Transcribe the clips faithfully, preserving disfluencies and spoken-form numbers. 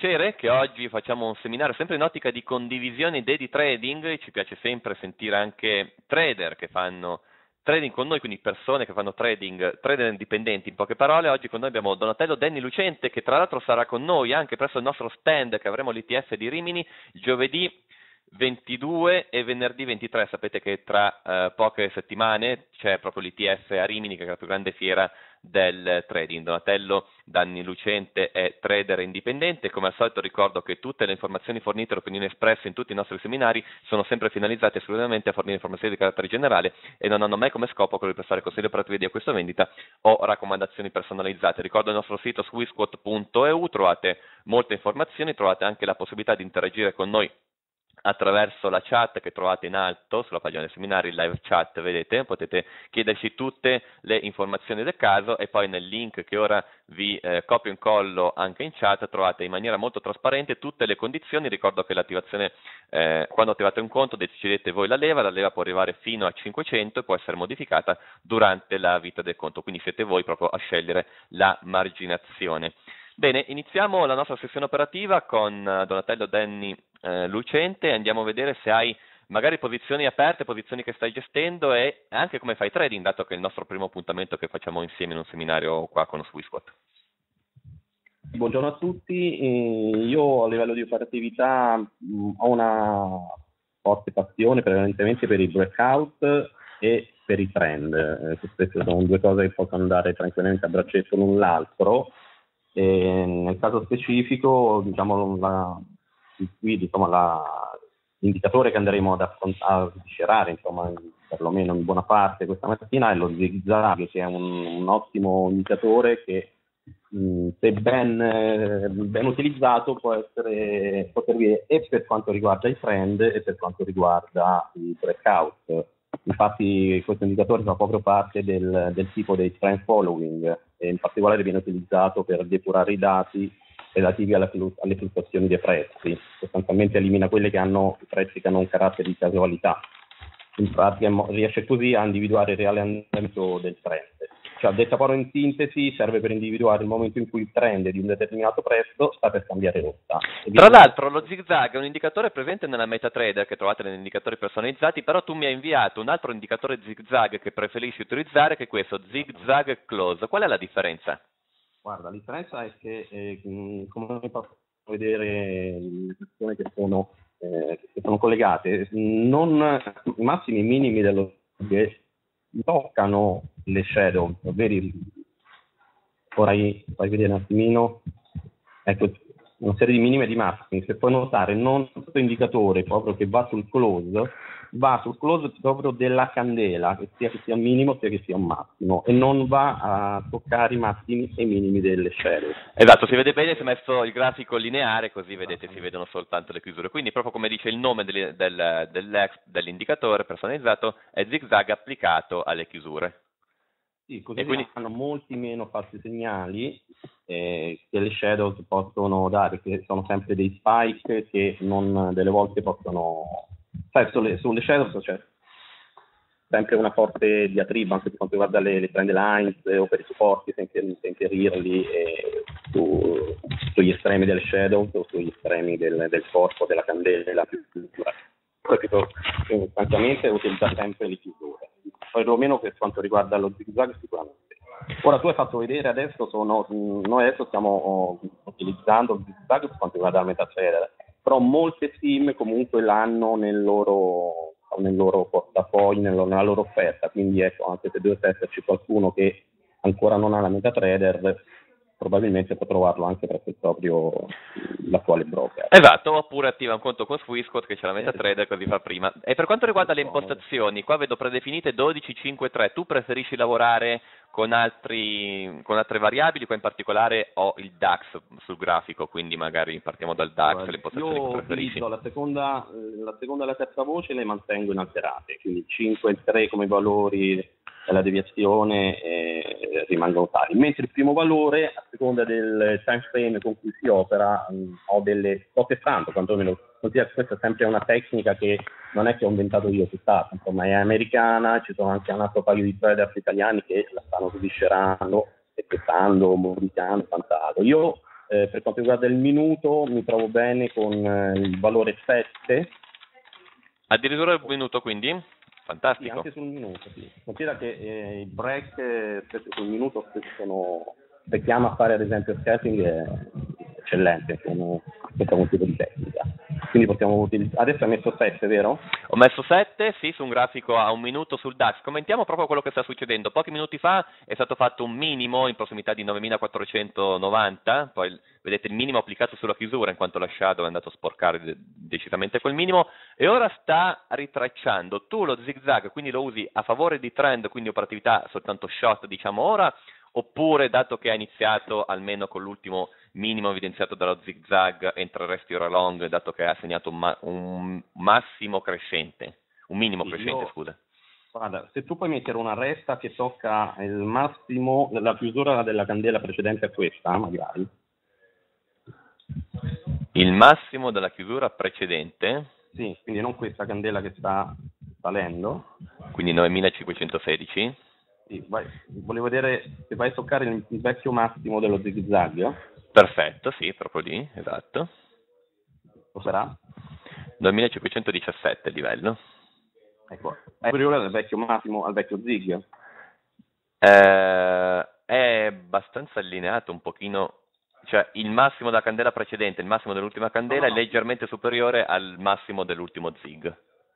piacere che oggi facciamo un seminario sempre in ottica di condivisione idee di trading. Ci piace sempre sentire anche trader che fanno trading con noi, quindi persone che fanno trading, trader indipendenti in poche parole. Oggi con noi abbiamo Donatello Denni Lucente, che tra l'altro sarà con noi anche presso il nostro stand che avremo all'I T F di Rimini giovedì ventidue e venerdì ventitré. Sapete che tra eh, poche settimane c'è proprio l'I T F a Rimini, che è la più grande fiera del trading. Donatello Denni Lucente è trader indipendente. Come al solito ricordo che tutte le informazioni fornite dall'opinione espressa in tutti i nostri seminari sono sempre finalizzate esclusivamente a fornire informazioni di carattere generale e non hanno mai come scopo quello di prestare consigli operativi di acquisto o vendita o raccomandazioni personalizzate. Ricordo il nostro sito swisquot punto e u, trovate molte informazioni, trovate anche la possibilità di interagire con noi attraverso la chat che trovate in alto sulla pagina dei seminari, live chat, vedete, potete chiederci tutte le informazioni del caso e poi nel link che ora vi eh, copio e incollo anche in chat trovate in maniera molto trasparente tutte le condizioni. Ricordo che l'attivazione, eh, quando attivate un conto decidete voi la leva, la leva può arrivare fino a cinquecento e può essere modificata durante la vita del conto, quindi siete voi proprio a scegliere la marginazione. Bene, iniziamo la nostra sessione operativa con Donatello Denni eh, Lucente e andiamo a vedere se hai magari posizioni aperte, posizioni che stai gestendo e anche come fai trading, dato che è il nostro primo appuntamento che facciamo insieme in un seminario qua con Swisquot. Buongiorno a tutti, eh, io a livello di operatività mh, ho una forte passione prevalentemente per i breakout e per i trend, eh, che spesso sono due cose che possono andare tranquillamente a braccetto l'un l'altro. E nel caso specifico, diciamo, la, qui, diciamo, la, l'indicatore che andremo ad affrontare, a sviscerare, insomma, perlomeno in buona parte questa mattina, è lo zigzag, che è un, un ottimo indicatore che, mh, se ben, eh, ben utilizzato, può essere può servire e per quanto riguarda i trend e per quanto riguarda i breakout. Infatti questo indicatore fa proprio parte del, del tipo dei trend following e in particolare viene utilizzato per depurare i dati relativi alla, alle fluttuazioni dei prezzi. Sostanzialmente elimina quelle che hanno i prezzi che hanno un carattere di casualità. Infatti riesce così a individuare il reale andamento del trend. Cioè, detta parola in sintesi, serve per individuare il momento in cui il trend di un determinato prezzo sta per cambiare rotta. Tra l'altro lo zigzag è un indicatore presente nella MetaTrader che trovate negli indicatori personalizzati, però tu mi hai inviato un altro indicatore zigzag che preferisci utilizzare, che è questo zigzag close. Qual è la differenza? Guarda, la differenza è che, eh, come posso vedere le persone che sono, eh, che sono collegate, non i massimi e minimi dello che toccano le shadow, ovvero vorrei fai vedere un attimino, ecco, una serie di minimi e di massimi. Se puoi notare, non questo indicatore proprio che va sul close, va sul close proprio della candela, che sia che sia un minimo sia che sia un massimo, e non va a toccare i massimi e i minimi delle shadow. Esatto, si vede bene, si è messo il grafico lineare, così vedete, si vedono soltanto le chiusure. Quindi proprio come dice il nome del, del, del, dell'indicatore personalizzato, è zigzag applicato alle chiusure. Sì, così e quindi hanno molti meno falsi segnali eh, che le shadow possono dare, che sono sempre dei spike che non delle volte possono... Sai, sulle, sulle shadow c'è sempre una forte diatriba anche per quanto riguarda le, le trend lines eh, o per i supporti, senza inserirli eh, su, sugli estremi delle shadow o sugli estremi del, del corpo, della candela più chiusura. Sostanzialmente utilizza sempre le chiusure, perlomeno per quanto riguarda lo zigzag sicuramente. Ora tu hai fatto vedere adesso, sono, noi adesso stiamo utilizzando il zigzag per quanto riguarda la MetaTrader, però molte sim comunque l'hanno nel loro, nel loro portafoglio, nel, nella loro offerta, quindi ecco, anche se dovesse esserci qualcuno che ancora non ha la MetaTrader, probabilmente può trovarlo anche presso il proprio l'attuale broker. Esatto, oppure attiva un conto con Swisquot che c'è la MetaTrader, così fa prima. E per quanto riguarda le impostazioni, qua vedo predefinite dodici, cinque, tre. Tu preferisci lavorare con altri con altre variabili? Qua in particolare ho il DAX sul grafico, quindi magari partiamo dal DAX, allora, le impostazioni io che preferisci. Io la seconda, la seconda e la terza voce le mantengo inalterate, quindi cinque e tre come valori la deviazione eh, rimangono tali, mentre il primo valore a seconda del time frame con cui si opera mh, ho delle sto testando, quantomeno questa è sempre una tecnica che non è che ho inventato io, tutta, insomma è americana, ci sono anche un altro paio di traders italiani che la stanno sviscerando e testando, modificando e quant'altro. Io eh, per quanto riguarda il minuto mi trovo bene con eh, il valore sette. Addirittura il minuto, quindi? Sì, Fantastico. anche sul minuto, sì. Considera che eh, i break eh, spesso sul minuto spesso sono, se chiama a fare ad esempio scalping è eccellente, sono questo è un tipo di tecnica. Quindi possiamo utilizzare, adesso hai messo sette, vero? Ho messo sette, sì, su un grafico a un minuto sul DAX. Commentiamo proprio quello che sta succedendo. Pochi minuti fa è stato fatto un minimo in prossimità di novemilaquattrocentonovanta, poi vedete il minimo applicato sulla chiusura in quanto la shadow è andato a sporcare de- decisamente quel minimo, e ora sta ritracciando. Tu lo zigzag quindi lo usi a favore di trend, quindi operatività soltanto short diciamo ora, oppure dato che ha iniziato almeno con l'ultimo minimo evidenziato dallo zigzag entreresti ora long, dato che ha segnato un, ma- un massimo crescente, un minimo Sì, crescente, io- scusa. Guarda, se tu puoi mettere una resta che tocca il massimo, la chiusura della candela precedente a questa, magari. Il massimo della chiusura precedente, Sì, quindi non questa candela che sta salendo. quindi novemilacinquecentosedici. Sì, vai- volevo vedere se vai a toccare il, il vecchio massimo dello zigzag, Perfetto, sì, proprio lì, esatto. lo sarà? novemilacinquecentodiciassette il livello. Ecco, è superiore al vecchio massimo, al vecchio zig. Eh, è abbastanza allineato un pochino, cioè il massimo della candela precedente, il massimo dell'ultima candela No, no, no. è leggermente superiore al massimo dell'ultimo zig.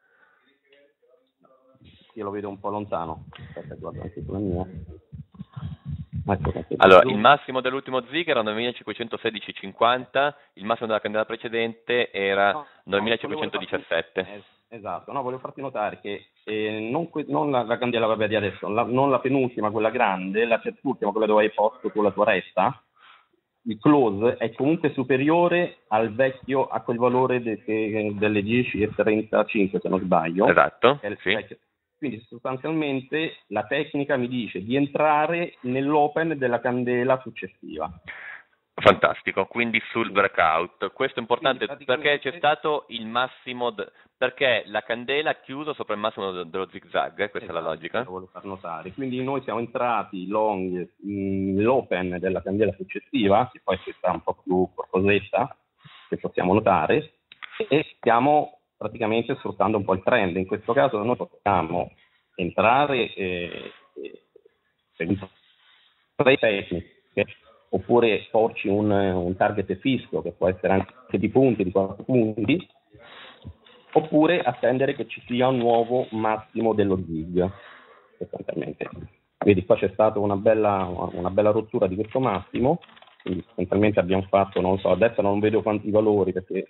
Io lo vedo un po' lontano. Aspetta, guarda anche sulla mia. Ecco, ecco. Allora, il massimo dell'ultimo zig era novemilacinquecentosedici virgola cinquanta, il massimo della candela precedente era No, no, novemilacinquecentodiciassette. volevo farti- eh, esatto, no, volevo farti notare che eh, non, que- non la, la candela vabbè, di adesso, la- non la penultima, quella grande, la terzultima, quella dove hai posto tu la tua resta, il close è comunque superiore al vecchio, a quel valore de- che- delle dieci e trentacinque se non sbaglio. Esatto, È il sì. vecchio. Quindi sostanzialmente la tecnica mi dice di entrare nell'open della candela successiva. Fantastico, quindi sul breakout. Questo è importante Quindi perché praticamente- c'è stato il massimo, d- perché la candela ha chiuso sopra il massimo de- dello zigzag, eh, questa è la Esatto, logica. lo volevo far notare. Quindi noi siamo entrati long nell'open della candela successiva, che poi sta un po' più corposetta, che possiamo notare, e stiamo praticamente sfruttando un po' il trend. In questo caso noi possiamo entrare eh, eh, seguendo tre tecniche, oppure porci un, un target fisso, che può essere anche di punti, di quattro punti, oppure attendere che ci sia un nuovo massimo dello zig, sostanzialmente. Vedi, qua c'è stata una bella, una bella rottura di questo massimo, quindi sostanzialmente abbiamo fatto, non so, adesso non vedo quanti valori perché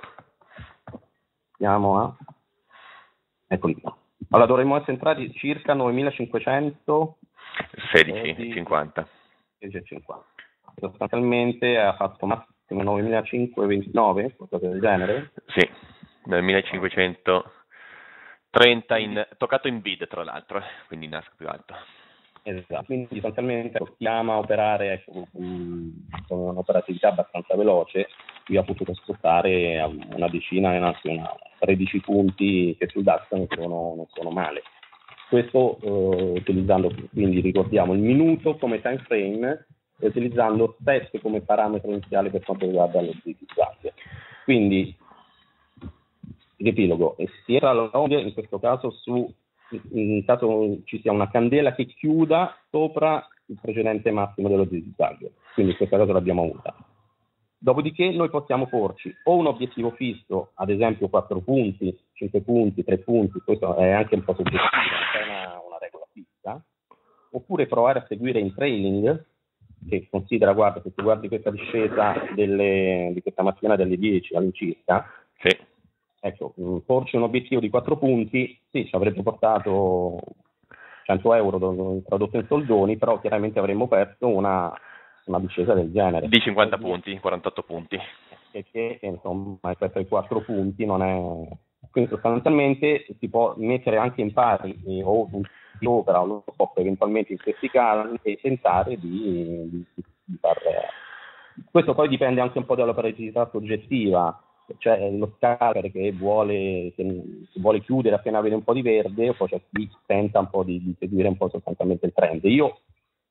andiamo a... Eccoli qua. Allora dovremmo essere entrati circa novemilacinquecento sedici e cinquanta. sedici e cinquanta. Sostanzialmente ha fatto massimo novemilacinquecentoventinove, qualcosa del genere. Sì, novemilacinquecentotrenta, in, toccato in bid tra l'altro, eh, quindi in ask più alto. Esatto, quindi sostanzialmente possiamo a operare ecco, con un'operatività abbastanza veloce. Io ho potuto sfruttare una decina, anzi una tredici punti che sul DAX non sono, non sono male. Questo eh, utilizzando, quindi ricordiamo, il minuto come time frame e utilizzando sette come parametro iniziale per quanto riguarda lo zigzag. Quindi, riepilogo, e si entra alla long in questo caso su, in caso ci sia una candela che chiuda sopra il precedente massimo dello zigzag, quindi in questo caso l'abbiamo avuta. Dopodiché noi possiamo porci o un obiettivo fisso, ad esempio quattro punti, cinque punti, tre punti, questo è anche un po' soggettivo, non c'è una, una regola fissa, oppure provare a seguire in trailing, che considera, guarda, se tu guardi questa discesa delle, di questa mattina delle dieci all'incirca, Sì. ecco, mh, porci un obiettivo di quattro punti, sì, ci avrebbe portato cento euro do- tradotto in soldoni, però chiaramente avremmo perso una, una discesa del genere. Di cinquanta punti, quarantotto punti. Che, che insomma rispetto ai quattro punti non è... Quindi sostanzialmente si può mettere anche in pari eh, o un sopra o lo stop eventualmente in questi casi e tentare di, di, di far... Questo poi dipende anche un po' dall'operatività soggettiva, cioè lo scalper che vuole, che vuole chiudere appena vede un po' di verde, o poi c'è chi tenta un po' di, di seguire un po' sostanzialmente il trend. Io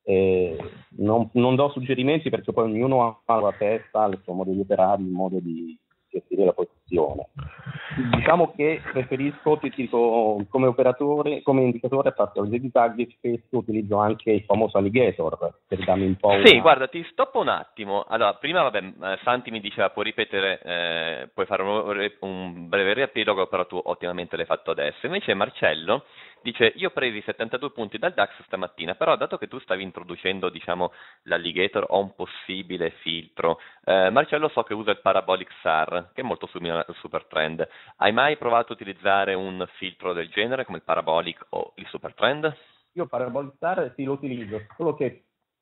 Eh, non, non do suggerimenti perché poi ognuno ha la testa, il suo modo di operare, il modo di gestire la posizione. Diciamo che preferisco, ti dico, come operatore, come indicatore, a parte il zigzag, spesso utilizzo anche il famoso alligator per darmi un po' Sì, una... guarda, ti stoppo un attimo. Allora, prima, vabbè, eh, Santi mi diceva, puoi ripetere, eh, puoi fare un, un breve riepilogo, però tu ottimamente l'hai fatto adesso. Invece Marcello dice, io ho presi settantadue punti dal DAX stamattina, però dato che tu stavi introducendo, diciamo, l'alligator o un possibile filtro, eh, Marcello so che usa il Parabolic S A R, che è molto simile al Super Trend. Hai mai provato a utilizzare un filtro del genere, come il Parabolic o il Super Trend? Io Parabolic S A R sì, lo utilizzo, solo che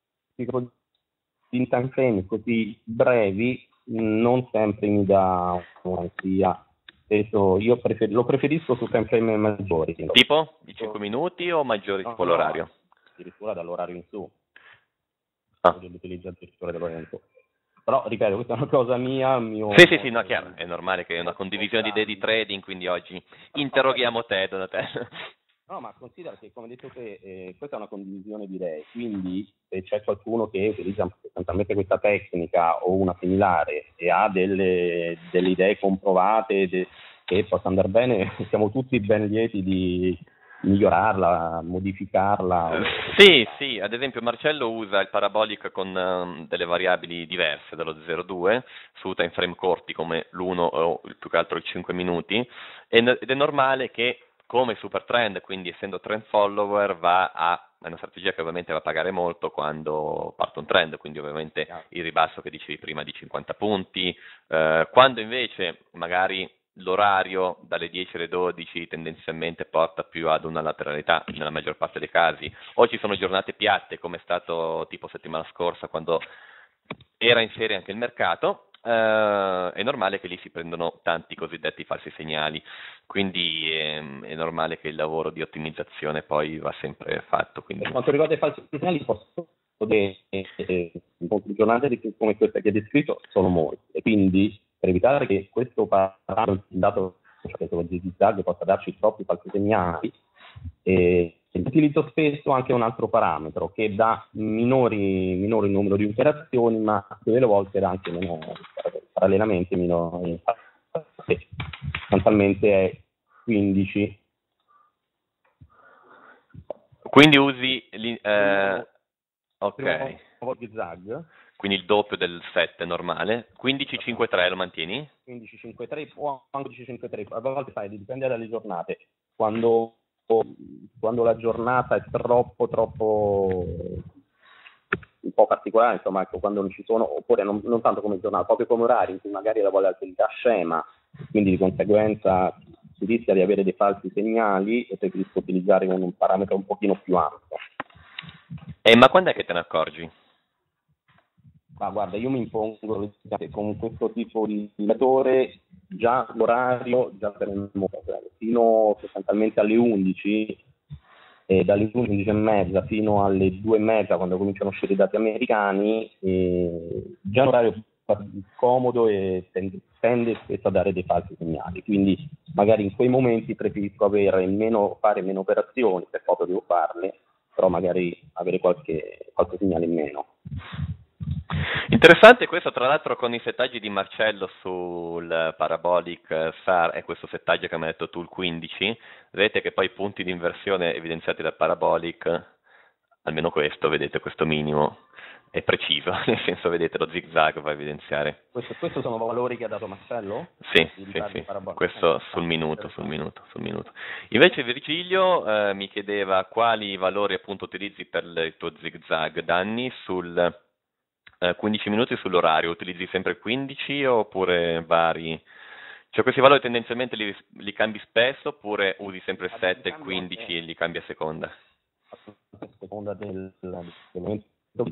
in time frame così brevi non sempre mi dà un'ansia. Io prefer- lo preferisco su time frame maggiori. Tipo di cinque minuti o maggiori, no, tipo no, l'orario? Addirittura dall'orario in su. Ah. L'utilizzo addirittura dall'orario in su. Però, ripeto, questa è una cosa mia. Mio... Sì, sì, sì, no, chiaro, è normale che è una condivisione di idee di trading, quindi oggi interroghiamo te, Donatello. No, ma considera che, come detto te, eh, questa è una condivisione di idee, quindi se c'è qualcuno che utilizza sostanzialmente questa tecnica o una similare e ha delle, delle idee comprovate de, che possa andare bene, siamo tutti ben lieti di migliorarla, modificarla. Sì, sì, ad esempio Marcello usa il Parabolic con um, delle variabili diverse dallo zero virgola due su time frame corti come l'uno o più che altro il cinque minuti ed è normale che come super trend, quindi essendo trend follower, va a è una strategia che ovviamente va a pagare molto quando parte un trend, quindi ovviamente il ribasso che dicevi prima di cinquanta punti, eh, quando invece magari l'orario dalle dieci alle dodici tendenzialmente porta più ad una lateralità nella maggior parte dei casi, o ci sono giornate piatte come è stato tipo settimana scorsa quando era in serie anche il mercato, Uh, è normale che lì si prendono tanti cosiddetti falsi segnali, quindi è, è normale che il lavoro di ottimizzazione poi va sempre fatto. Quindi... Per quanto riguarda i falsi segnali, posso dire che giornate come questa che hai descritto sono molte, e quindi per evitare che questo parametro, dato che il zigzag possa darci troppi falsi segnali, eh, utilizzo spesso anche un altro parametro che dà minori, minori numero di operazioni, ma delle volte dà anche meno, parallelamente minori, sostanzialmente è quindici. Quindi usi eh, ok, zigzag, quindi il doppio del sette normale, quindici cinque tre lo mantieni? quindici cinque tre o quindici cinque tre, a volte sai, dipende dalle giornate, quando quando la giornata è troppo troppo un po' particolare, insomma, ecco, quando non ci sono, oppure non, non tanto come giornata, proprio come orari in cui magari la volatilità scema, quindi di conseguenza si rischia di avere dei falsi segnali, e preferisco utilizzare un, un parametro un pochino più ampio. Eh, ma quando è che te ne accorgi? Ma guarda, io mi impongo che con questo tipo di indicatore già l'orario, già per il fino sostanzialmente alle undici, e dalle undici e mezza fino alle due e mezza, quando cominciano a uscire i dati americani, eh, già un orario comodo e tende, tende spesso a dare dei falsi segnali, quindi magari in quei momenti preferisco avere meno, fare meno operazioni, per poco devo farle, però magari avere qualche, qualche segnale in meno. Interessante questo, tra l'altro, con i settaggi di Marcello sul Parabolic S A R e questo settaggio che mi ha detto tu, il quindici, vedete che poi i punti di inversione evidenziati dal Parabolic, almeno questo, vedete, questo minimo è preciso, nel senso, vedete, lo zigzag va a evidenziare. Questo, questo sono valori che ha dato Marcello? Sì, sì, sì. Questo sul minuto, sul minuto, sul minuto. Invece Virgilio eh, mi chiedeva quali valori appunto utilizzi per il tuo zigzag, Danni, sul quindici minuti sull'orario, utilizzi sempre quindici oppure vari? Cioè questi valori tendenzialmente li, li cambi spesso oppure usi sempre sette e quindici e li cambi a seconda? A seconda del, del momento,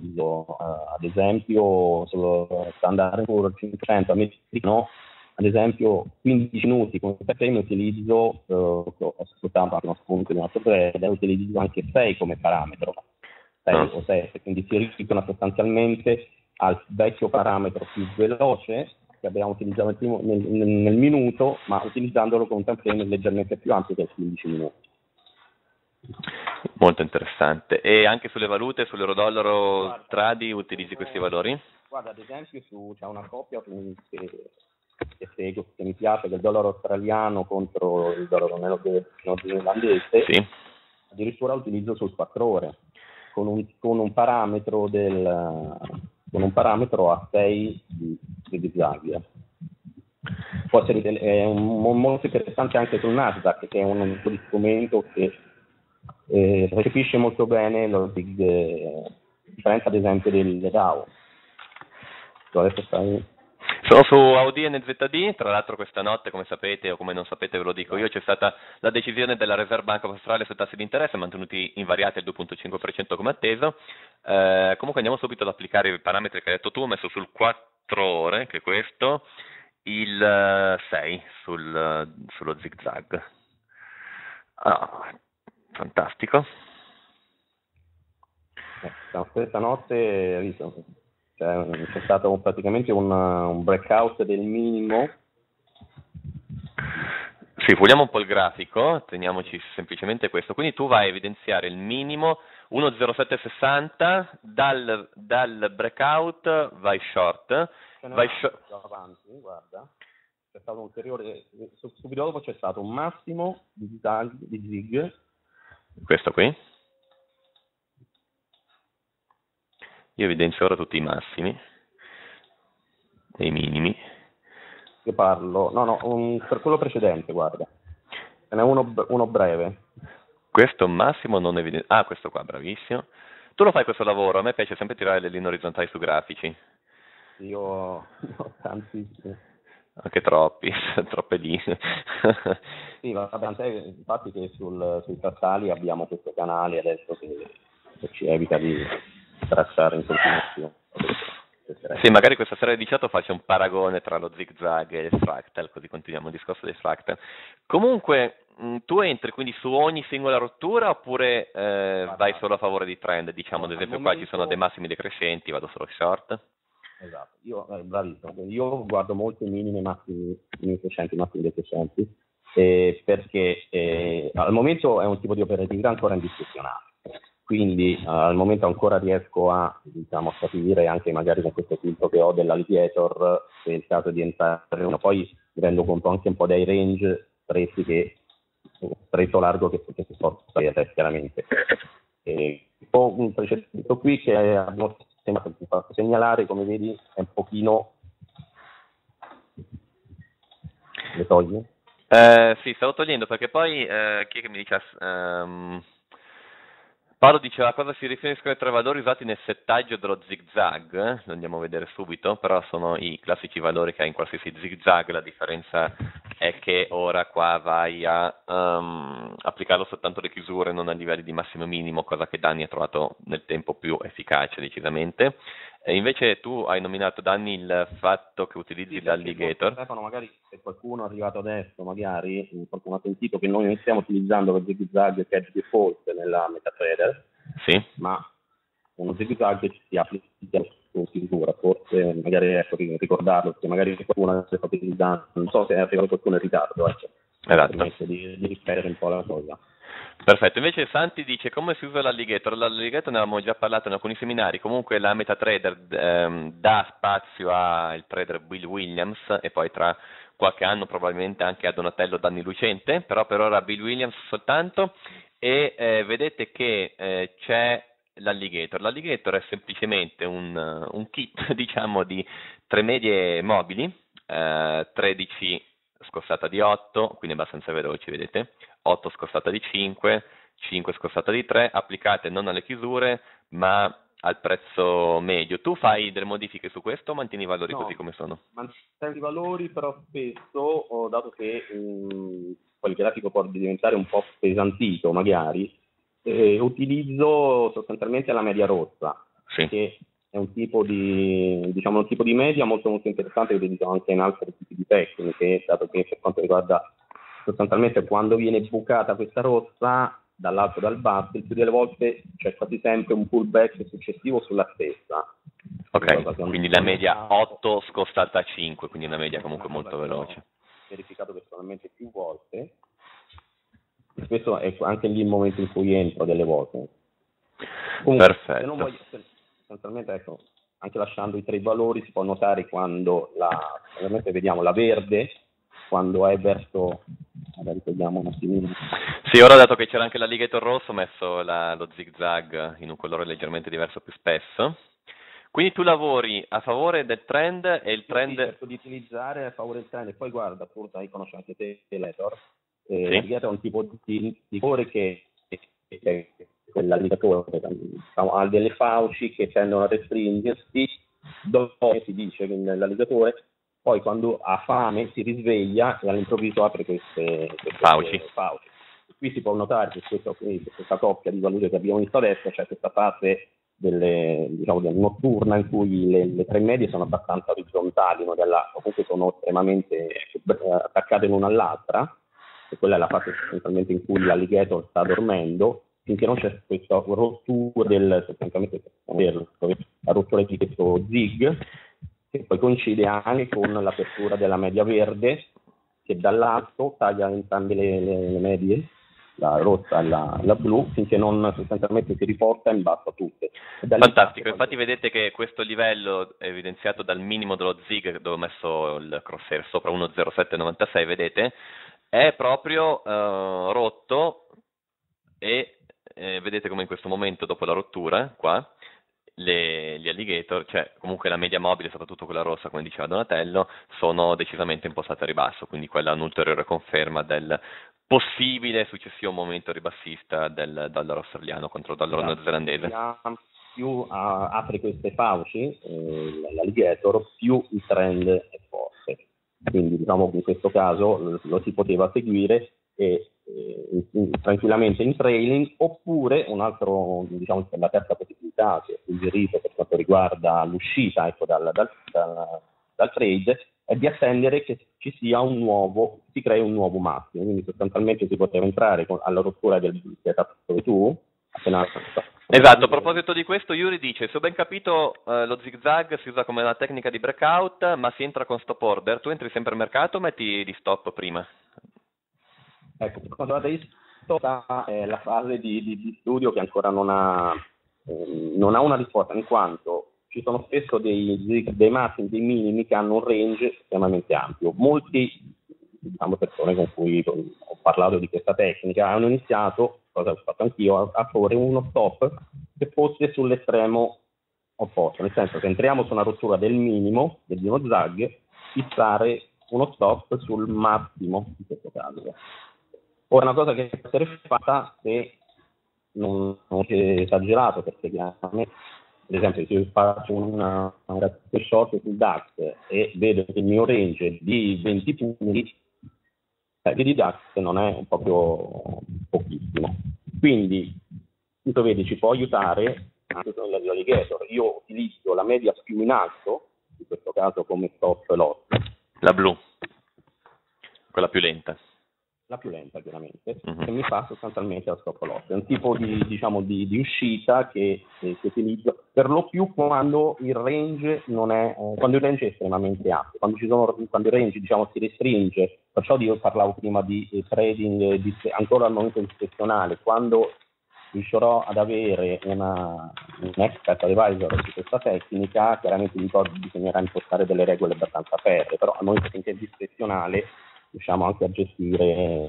ad esempio sullo standard Poor's cinquecento americano, ad esempio quindici minuti con il frame utilizzo, eh, ho ascoltato uno spunto di un altro thread, utilizzo anche sei come parametro, sei no. o sette, quindi si ritorna sostanzialmente al vecchio parametro più veloce che abbiamo utilizzato nel, primo, nel, nel minuto, ma utilizzandolo con un time frame leggermente più ampio che quindici minuti. Molto interessante. E anche sulle valute, sull'euro-dollaro Guarda, tradi, utilizzi questi valori? Guarda, ad esempio su, c'è una coppia che, che seguo, che mi piace, del dollaro australiano contro il dollaro neozelandese, Sì. addirittura utilizzo sul quattro ore, con un, con un parametro del con un parametro a sei di, di zag. Può essere è un, molto interessante anche sul Nasdaq, che è un, un strumento che eh, recepisce molto bene lo zig, eh, differenza ad esempio del Dow. Adesso stai... Sono su A U D N Z D, tra l'altro questa notte, come sapete o come non sapete ve lo dico io, c'è stata la decisione della Reserve Bank of Australia sui tassi di interesse, mantenuti invariati al due virgola cinque per cento come atteso. Eh, comunque andiamo subito ad applicare i parametri che hai detto tu, ho messo sul quattro ore, che è questo, il sei sul, sullo zigzag. Ah, fantastico. Eh, questa notte visto, cioè, c'è stato praticamente un, un breakout del minimo. Sì, vogliamo un po' il grafico, teniamoci semplicemente questo. Quindi tu vai a evidenziare il minimo uno virgola zero sette sessanta, dal, dal breakout vai short. Vai short. Avanti, guarda. C'è stato un ulteriore, subito dopo c'è stato un massimo di zig, di zig. Questo qui. Io evidenzio ora tutti i massimi e i minimi. Io parlo, no, no, un, per quello precedente, guarda. Ce n'è uno, uno breve. Questo massimo non evidenzio. Ah, questo qua, bravissimo. Tu lo fai questo lavoro, a me piace sempre tirare le linee orizzontali su grafici. Io ho tantissimi. Anche troppi, troppe linee. Sì, vabbè, infatti che sul, sui trattali abbiamo questo canale adesso che, che ci evita di tracciare in continuazione. Sì, magari questa sera alle diciotto faccio un paragone tra lo zigzag e il fractal, così continuiamo il discorso dei fractal. Comunque, mh, tu entri quindi su ogni singola rottura oppure eh, vai solo a favore di trend? Diciamo, ad esempio, qua ci sono dei massimi decrescenti, vado solo short. Esatto, io, eh, bravissimo, io guardo molto i minimi e massimi, minimi crescenti, massimi decrescenti, eh, perché eh, al momento è un tipo di operatività ancora indiscrezionale, quindi eh, al momento ancora riesco a, diciamo, a capire anche magari con questo filtro che ho dell'alligator se è il caso di entrare, poi mi rendo conto anche un po' dei range stretti che stretto largo che, che si può fare chiaramente. E, ho un precetto qui che abbiamo fatto segnalare, come vedi è un pochino, le togli? Eh, sì, stavo togliendo perché poi eh, chi è che mi dice um, Paolo diceva a cosa si riferiscono i tre valori usati nel settaggio dello zigzag, eh? Lo andiamo a vedere subito, però sono i classici valori che hai in qualsiasi zigzag, la differenza è che ora qua vai a um, applicarlo soltanto alle chiusure, non a livelli di massimo e minimo, cosa che Danni ha trovato nel tempo più efficace decisamente. E invece tu hai nominato, Danni, il fatto che utilizzi sì, l'alligator. Stefano, magari se qualcuno è arrivato adesso, magari qualcuno ha sentito che noi non stiamo utilizzando lo zigzag che è default nella MetaTrader, sì, ma uno zigzag che si applica su chiusura, forse magari ecco, ricordarlo, perché magari qualcuno sta utilizzando, non so se è arrivato qualcuno in ritardo, ecco, esatto. di, di ripetere un po' la cosa. Perfetto, invece Santi dice come si usa l'alligator. L'alligator ne avevamo già parlato in alcuni seminari, comunque la MetaTrader ehm, dà spazio al trader Bill Williams e poi tra qualche anno probabilmente anche a Donatello Danni Lucente, però per ora Bill Williams soltanto, e eh, vedete che eh, c'è l'alligator. L'alligator è semplicemente un, un kit diciamo di tre medie mobili, eh, tredici scossata di otto, quindi abbastanza veloci, vedete? otto scossata di cinque, cinque scossata di tre, applicate non alle chiusure, ma al prezzo medio. Tu fai delle modifiche su questo o mantieni i valori no, così come sono? Mantengo i valori, però spesso, ho dato che mh, poi il grafico può diventare un po' pesantito magari, eh, utilizzo sostanzialmente la media rossa, sì, che è un tipo di, diciamo, un tipo di media molto molto interessante che utilizzo anche in altri tipi di tecniche, dato che per quanto riguarda sostanzialmente quando viene bucata questa rossa dall'alto dal basso, il più delle volte c'è quasi sempre un pullback successivo sulla stessa. Ok, quindi la media otto scostata a cinque, quindi una media comunque molto veloce. Ho verificato personalmente più volte. Questo è anche lì il momento in cui entro delle volte. Comunque, Perfetto. se non voglio, essenzialmente, ecco, anche lasciando i tre valori, si può notare quando la, ovviamente vediamo la verde, quando è verso, magari vediamo un attimino. Sì, ora dato che c'era anche l'alligator rosso, ho messo la, lo zigzag in un colore leggermente diverso più spesso. Quindi tu lavori a favore del trend e il trend... Sì, cerco di utilizzare a favore del trend, e poi guarda, tu hai conosciuto anche te l'alligator. Eh, sì. L'alligator è un tipo di, di colore che, che, che l'alligatore diciamo, ha delle fauci che tendono a restringersi, dove si dice che l'alligatore poi quando ha fame si risveglia e all'improvviso apre queste, queste fauci. fauci. Qui si può notare che questo, questa coppia di valori che abbiamo visto adesso, c'è questa fase delle, diciamo, del notturna in cui le, le tre medie sono abbastanza orizzontali, modella, comunque sono estremamente attaccate l'una all'altra, e quella è la fase sostanzialmente in cui l'alligator sta dormendo, finché non c'è questa rottura del, sostanzialmente, la rottura di questo zig, che poi coincide anche con l'apertura della media verde, che dall'alto taglia entrambe le, le, le medie, la rossa e la, la blu, finché non sostanzialmente si riporta in basso a tutte. Fantastico, infatti vedete che questo livello è evidenziato dal minimo dello zig, dove ho messo il crosshair sopra uno zero sette novantasei, vedete, è proprio uh, rotto, e eh, vedete come in questo momento, dopo la rottura, qua, le, gli alligator, cioè comunque la media mobile, soprattutto quella rossa, come diceva Donatello, sono decisamente impostate a ribasso, quindi quella è un'ulteriore conferma del possibile successivo momento ribassista del dollaro australiano contro il dollaro neozelandese. Più uh, apre queste fauci, eh, l'alligator, più il trend è forte. Quindi diciamo che in questo caso lo, lo si poteva seguire e, eh, in, tranquillamente in trailing, oppure un altro, diciamo, la terza possibilità che è suggerito per quanto riguarda l'uscita, ecco, dal, dal, dal, dal trade, è di attendere che ci sia un nuovo, si crei un nuovo massimo. Quindi sostanzialmente si poteva entrare con, alla rottura del dove tu appena. Esatto, a proposito di questo Yuri dice: se ho ben capito eh, lo zigzag si usa come una tecnica di breakout, ma si entra con stop order. Tu entri sempre al mercato o metti di stop prima? Ecco, per quanto riguarda stop è la fase di, di, di studio che ancora non ha, eh, non ha una risposta, in quanto ci sono spesso dei, dei massimi, dei minimi che hanno un range estremamente ampio. Molti, diciamo, persone con cui ho parlato di questa tecnica hanno iniziato, cosa ho fatto anch'io, a, a porre uno stop che fosse sull'estremo opposto, nel senso che entriamo su una rottura del minimo, del di uno zag, fissare uno stop sul massimo in questo caso. Ora, una cosa che può essere fatta se non, non si è esagerato, perché chiaramente, ad esempio, se io faccio una, una short sul DAX e vedo che il mio range è di venti punti, eh, di DAX non è proprio pochissimo. Quindi, tu vedi, ci può aiutare anche con l'alligator. Io utilizzo la media più in alto, in questo caso come stop loss. La blu, quella più lenta. La più lenta chiaramente, uh-huh. che mi fa sostanzialmente la stop loss. È un tipo di, diciamo, di, di uscita che, che, che utilizzo per lo più quando il range non è eh, quando il range è estremamente ampio, quando ci sono quando il range, diciamo, si restringe. Perciò io parlavo prima di eh, trading di, ancora al momento discrezionale, quando riuscirò ad avere una, un expert advisor di questa tecnica, chiaramente mi ricordo bisognerà impostare delle regole abbastanza ferree, però al momento finché è discrezionale riusciamo anche a gestire,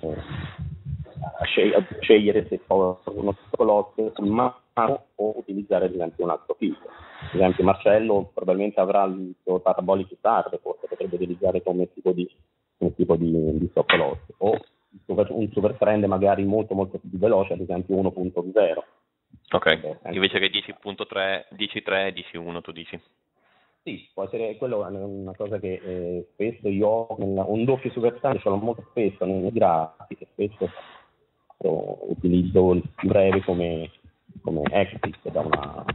a, sceg- a scegliere se uno stop sul massimo o utilizzare ad esempio un altro figlio. Ad esempio Marcello probabilmente avrà il suo parabolic target, forse potrebbe utilizzare come tipo di, come tipo di, di stop loss, o un super trend magari molto molto più veloce, ad esempio uno punto zero. Ok, invece che dieci punto tre, dieci tre, dieci uno tu dici? Sì, può essere, quello è una cosa che eh, spesso io ho, nella, un doppio super trend ce l'ho molto spesso nei grafici, spesso eh, utilizzo il più breve come, come exit da una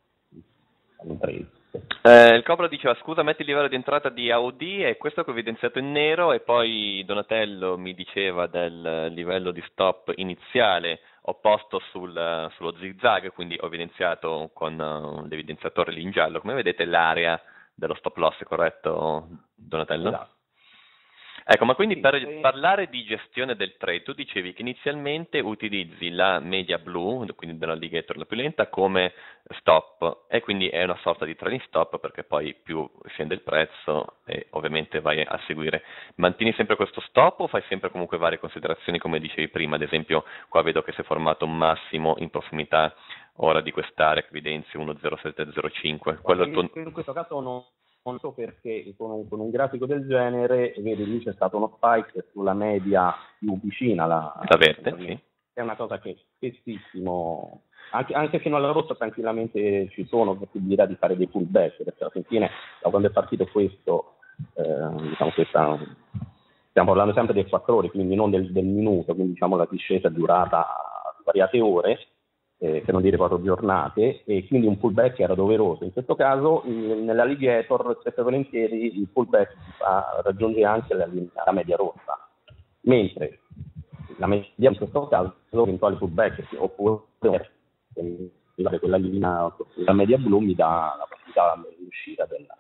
da un trade. Eh, il Cobra diceva: scusa, metti il livello di entrata di A U D, e questo che ho evidenziato in nero, e poi Donatello mi diceva del livello di stop iniziale opposto sul, sullo zigzag, quindi ho evidenziato con uh, l'evidenziatore lì in giallo, come vedete, l'area dello stop loss, corretto Donatello? Esatto. Ecco, ma quindi Sì, per e- parlare di gestione del trade, tu dicevi che inizialmente utilizzi la media blu, quindi dell'alligator la più lenta, come stop, e quindi è una sorta di trailing stop perché poi più scende il prezzo e ovviamente vai a seguire. Mantieni sempre questo stop o fai sempre comunque varie considerazioni come dicevi prima? Ad esempio, qua vedo che si è formato un massimo in prossimità ora di quest'area che evidenzia uno zero sette zero cinque. Quello è Guarda, il io tuo... in questo caso non, non so perché con un, con un grafico del genere, vedi, lì c'è stato uno spike sulla media più vicina alla, La verde, sì. è una cosa che spessissimo, anche, anche fino alla rossa tranquillamente ci sono possibilità di fare dei pullback, perché alla fine da quando è partito questo, eh, diciamo questa, stiamo parlando sempre del quattro ore, quindi non del, del minuto, quindi diciamo la discesa è durata svariate ore, eh, per non dire quattro giornate, e quindi un pullback era doveroso. In questo caso in, nell'alligator spesso e volentieri il pullback si fa, raggiunge anche la, la media rossa, mentre la media in questo caso eventuali pullback oppure eh, quella linea, la media blu mi dà la possibilità di uscita della.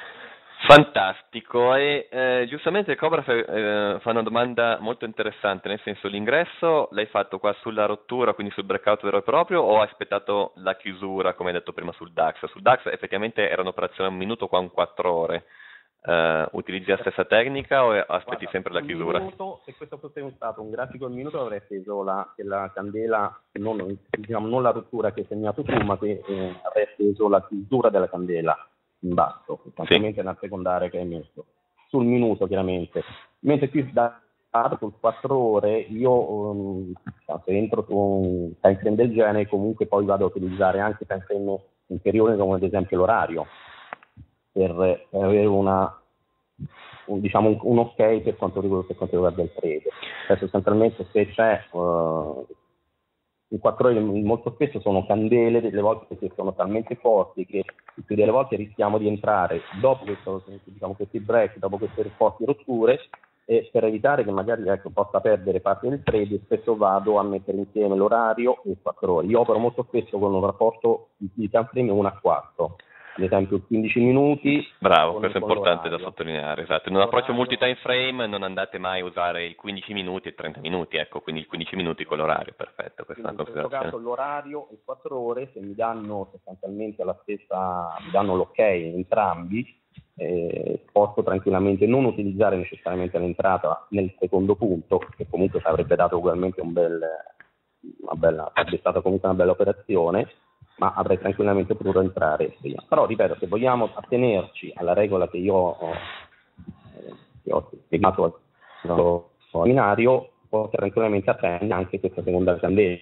Fantastico, e eh, giustamente Cobra fa, eh, fa una domanda molto interessante, nel senso l'ingresso l'hai fatto qua sulla rottura, quindi sul breakout vero e proprio, o hai aspettato la chiusura come hai detto prima sul DAX? Sul DAX effettivamente era un'operazione a un minuto qua un quattro ore, eh, utilizzi la stessa tecnica o aspetti Guarda, sempre la un chiusura? minuto, se questo fosse stato un grafico al minuto avrei preso la, la candela, non, diciamo, non la rottura che hai segnato tu, ma che eh, avrei preso la chiusura della candela in basso, sostanzialmente nella secondaria che hai messo, sul minuto chiaramente. Mentre qui da sul quattro ore io um, se entro su un time frame del genere comunque poi vado a utilizzare anche time frame inferiori come ad esempio l'orario per, per avere una un, diciamo un, un ok per quanto riguarda, per quanto riguarda il trade. Cioè, sostanzialmente se c'è uh, in quattro ore molto spesso sono candele, delle volte che sono talmente forti che più delle volte rischiamo di entrare dopo questo, diciamo, questi break, dopo queste forti rotture, e per evitare che magari ecco, possa perdere parte del trade spesso vado a mettere insieme l'orario e il quattro ore. Io opero molto spesso con un rapporto di time frame uno a quattro, ad esempio quindici minuti. Bravo, con, questo è con importante l'orario. da sottolineare, esatto. In un approccio multi-time frame non andate mai a usare i quindici minuti e i trenta minuti, ecco, quindi il quindici minuti con l'orario, perfetto, questa è una Quindi in questo considerazione. caso l'orario e quattro ore, se mi danno sostanzialmente la stessa, mi danno l'ok entrambi, eh, posso tranquillamente non utilizzare necessariamente l'entrata nel secondo punto, che comunque avrebbe dato ugualmente un bel, una bella, sarebbe stata comunque una bella operazione, ma avrei tranquillamente potuto entrare prima. Però ripeto, se vogliamo attenerci alla regola che io ho, eh, che ho spiegato al seminario, può tranquillamente attendere anche questa seconda candela.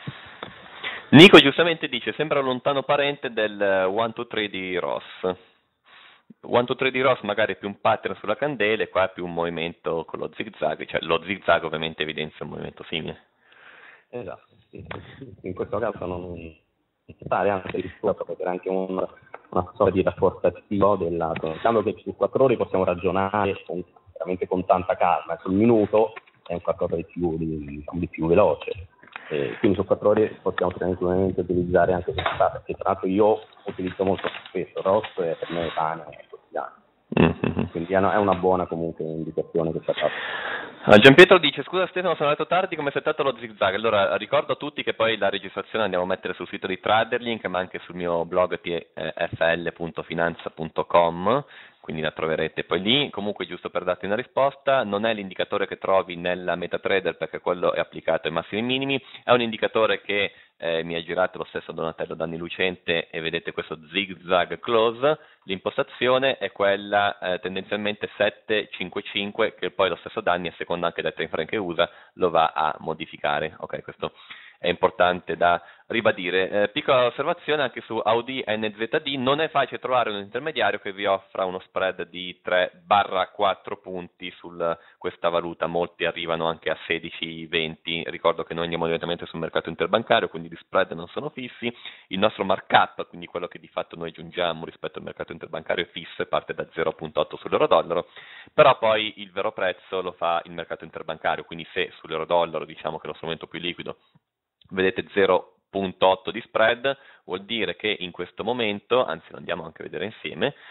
Nico giustamente dice, sembra un lontano parente del uno due tre di Ross. uno due tre di Ross magari è più un pattern sulla candela e qua è più un movimento con lo zig zag, cioè lo zig zag ovviamente evidenzia un movimento simile. Esatto, sì. In questo caso non stare, anche il suo può avere anche un, una sorta di rafforzativo della, diciamo che su quattro ore possiamo ragionare con, veramente con tanta calma, sul minuto è un qualcosa di più, di, diciamo, di più veloce. Eh, quindi su quattro ore possiamo tranquillamente utilizzare anche questa, perché tra l'altro io utilizzo molto spesso Ross e per me pane quotidiano. Mm-hmm. Quindi è una, è una buona comunque indicazione che ci ha fatto. Ah, Gianpietro dice, scusa Stefano, sono andato tardi, come è settato lo zigzag? Allora, ricordo a tutti che poi la registrazione andiamo a mettere sul sito di Traderlink, ma anche sul mio blog p f l punto finanza punto com, quindi la troverete poi lì. Comunque, giusto per darti una risposta, non è l'indicatore che trovi nella MetaTrader perché quello è applicato ai massimi e minimi, è un indicatore che eh, mi ha girato lo stesso Donatello Danni Lucente e vedete questo zigzag close. L'impostazione è quella eh, tendenzialmente sette cinque cinque, che poi lo stesso Danni, a seconda anche del time frame che usa, lo va a modificare. Ok, questo è importante da ribadire. Eh, piccola osservazione anche su Audi N Z D, non è facile trovare un intermediario che vi offra uno spread di tre quattro punti su questa valuta, molti arrivano anche a sedici venti, ricordo che noi andiamo direttamente sul mercato interbancario, quindi gli spread non sono fissi, il nostro markup, quindi quello che di fatto noi aggiungiamo rispetto al mercato interbancario è fisso e parte da zero virgola otto sull'euro-dollaro, però poi il vero prezzo lo fa il mercato interbancario, quindi se sull'euro-dollaro diciamo che è lo strumento più liquido vedete zero virgola otto di spread, vuol dire che in questo momento, anzi lo andiamo anche a vedere insieme,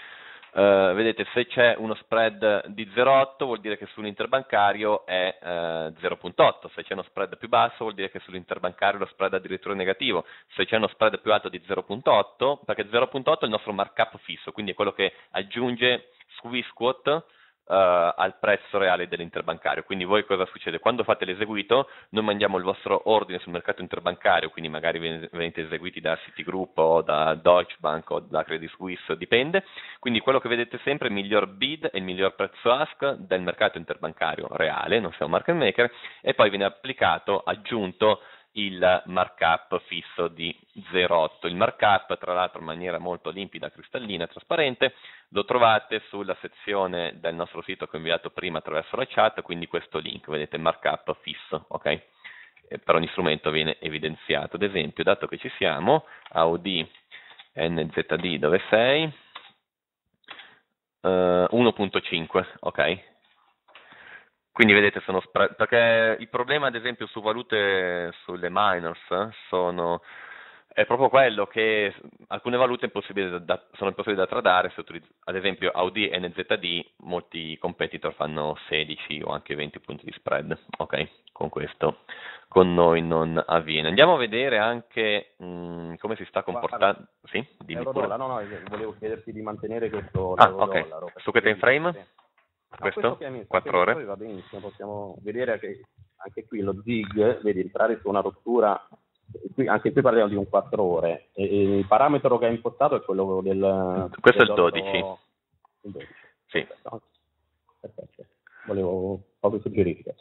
Uh, vedete, se c'è uno spread di zero virgola otto vuol dire che sull'interbancario è uh, zero virgola otto, se c'è uno spread più basso vuol dire che sull'interbancario lo spread addirittura è negativo, se c'è uno spread più alto di zero virgola otto, perché zero virgola otto è il nostro markup fisso, quindi è quello che aggiunge Swissquote Uh, al prezzo reale dell'interbancario. Quindi voi cosa succede? Quando fate l'eseguito, noi mandiamo il vostro ordine sul mercato interbancario, quindi magari venite eseguiti da Citigroup o da Deutsche Bank o da Credit Suisse, dipende. Quindi quello che vedete sempre è il miglior bid e il miglior prezzo ask del mercato interbancario reale, non siamo market maker, e poi viene applicato, aggiunto il markup fisso di zero virgola otto. Il markup, tra l'altro, in maniera molto limpida, cristallina e trasparente, lo trovate sulla sezione del nostro sito che ho inviato prima attraverso la chat, quindi questo link, vedete, markup fisso, ok? E per ogni strumento viene evidenziato. Ad esempio, dato che ci siamo, A U D N Z D, dove sei? Uh, uno virgola cinque, ok? Quindi vedete, sono spre- perché il problema ad esempio su valute, sulle minors, sono, è proprio quello che alcune valute impossibili da, sono impossibili da tradare, se utilizz- ad esempio A U D e N Z D, molti competitor fanno sedici o anche venti punti di spread, ok? Con questo, con noi non avviene. Andiamo a vedere anche mh, come si sta comportando. Sì, dimmi pure. No, no, volevo chiederti di mantenere questo ah, ok. Su che time frame? Sì. Questo? No, questo quattro ore? Va benissimo, possiamo vedere che anche qui lo zig, vedi, entrare su una rottura, qui, anche qui parliamo di un quattro ore, e, e il parametro che ha impostato è quello del... Questo del è il dodici. Il dodici. Sì. Perfetto. Perfetto. Volevo proprio suggerire.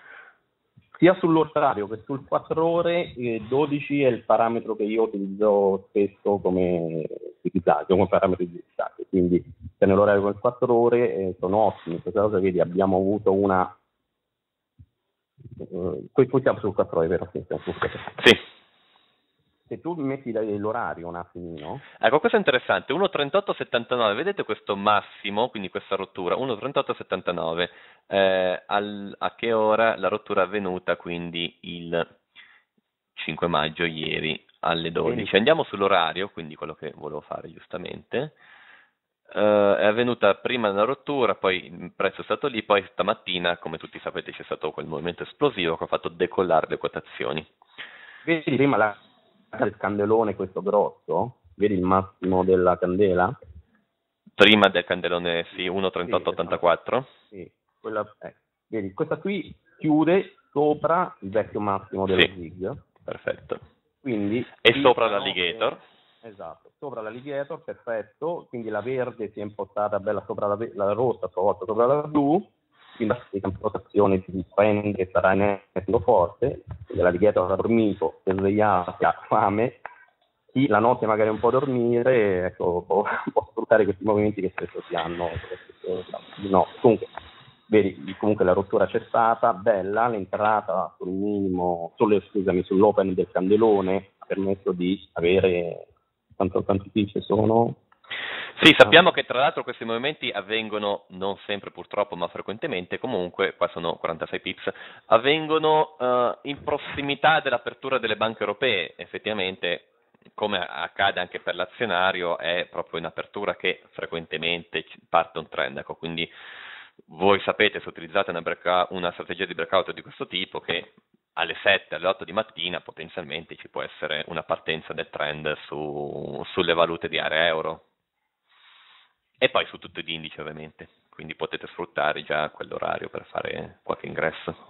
Sia sull'orario che sul quattro ore, eh, dodici è il parametro che io utilizzo spesso come utilizzato, come parametro di utilizzato. Quindi se nell'orario con quattro ore eh, sono ottimi. Questa cosa, vedi, abbiamo avuto una... Eh, poi, poi siamo sul quattro ore, vero? Sì, siamo sul quattro ore. Sì. Se tu metti l'orario un attimino... Ecco, questo è interessante, uno trentotto settantanove, vedete questo massimo, quindi questa rottura, uno trentotto settantanove, eh, al, a che ora la rottura è avvenuta, quindi il cinque maggio, ieri, alle dodici. Andiamo sull'orario, quindi quello che volevo fare giustamente, eh, è avvenuta prima la rottura, poi il prezzo è stato lì, poi stamattina, come tutti sapete, c'è stato quel movimento esplosivo che ha fatto decollare le quotazioni. Vedi prima la... del candelone, questo grosso, vedi il massimo della candela? Prima del candelone, sì, uno trentotto ottantaquattro. Sì, quella, eh, vedi, questa qui chiude sopra il vecchio massimo dello sì, zig. Perfetto. Quindi e sopra l'alligator. Che, esatto, sopra l'alligator, perfetto, quindi la verde si è impostata bella sopra la, la rossa, a sua volta sopra la blu, quindi la impostazione di prende sarà in essendo forte, quindi l'alligator ha dormito, si è svegliato, ha fame, chi la notte magari un po' dormire, ecco, può, può sfruttare questi movimenti che spesso si hanno. No, comunque, vedi, comunque la rottura c'è stata, bella, l'entrata sul minimo, sulle, scusami, sull'open del candelone ha permesso di avere, quanto, quanti pitch sono? Sì, sappiamo che tra l'altro questi movimenti avvengono, non sempre purtroppo, ma frequentemente, comunque, qua sono quarantasei pips, avvengono uh, in prossimità dell'apertura delle banche europee. Effettivamente, come accade anche per l'azionario, è proprio in apertura che frequentemente parte un trend. Ecco, quindi voi sapete, se utilizzate una, breakout, una strategia di breakout di questo tipo, che alle sette, alle otto di mattina potenzialmente ci può essere una partenza del trend su, sulle valute di area euro. E poi su tutti gli indici ovviamente, quindi potete sfruttare già quell'orario per fare qualche ingresso.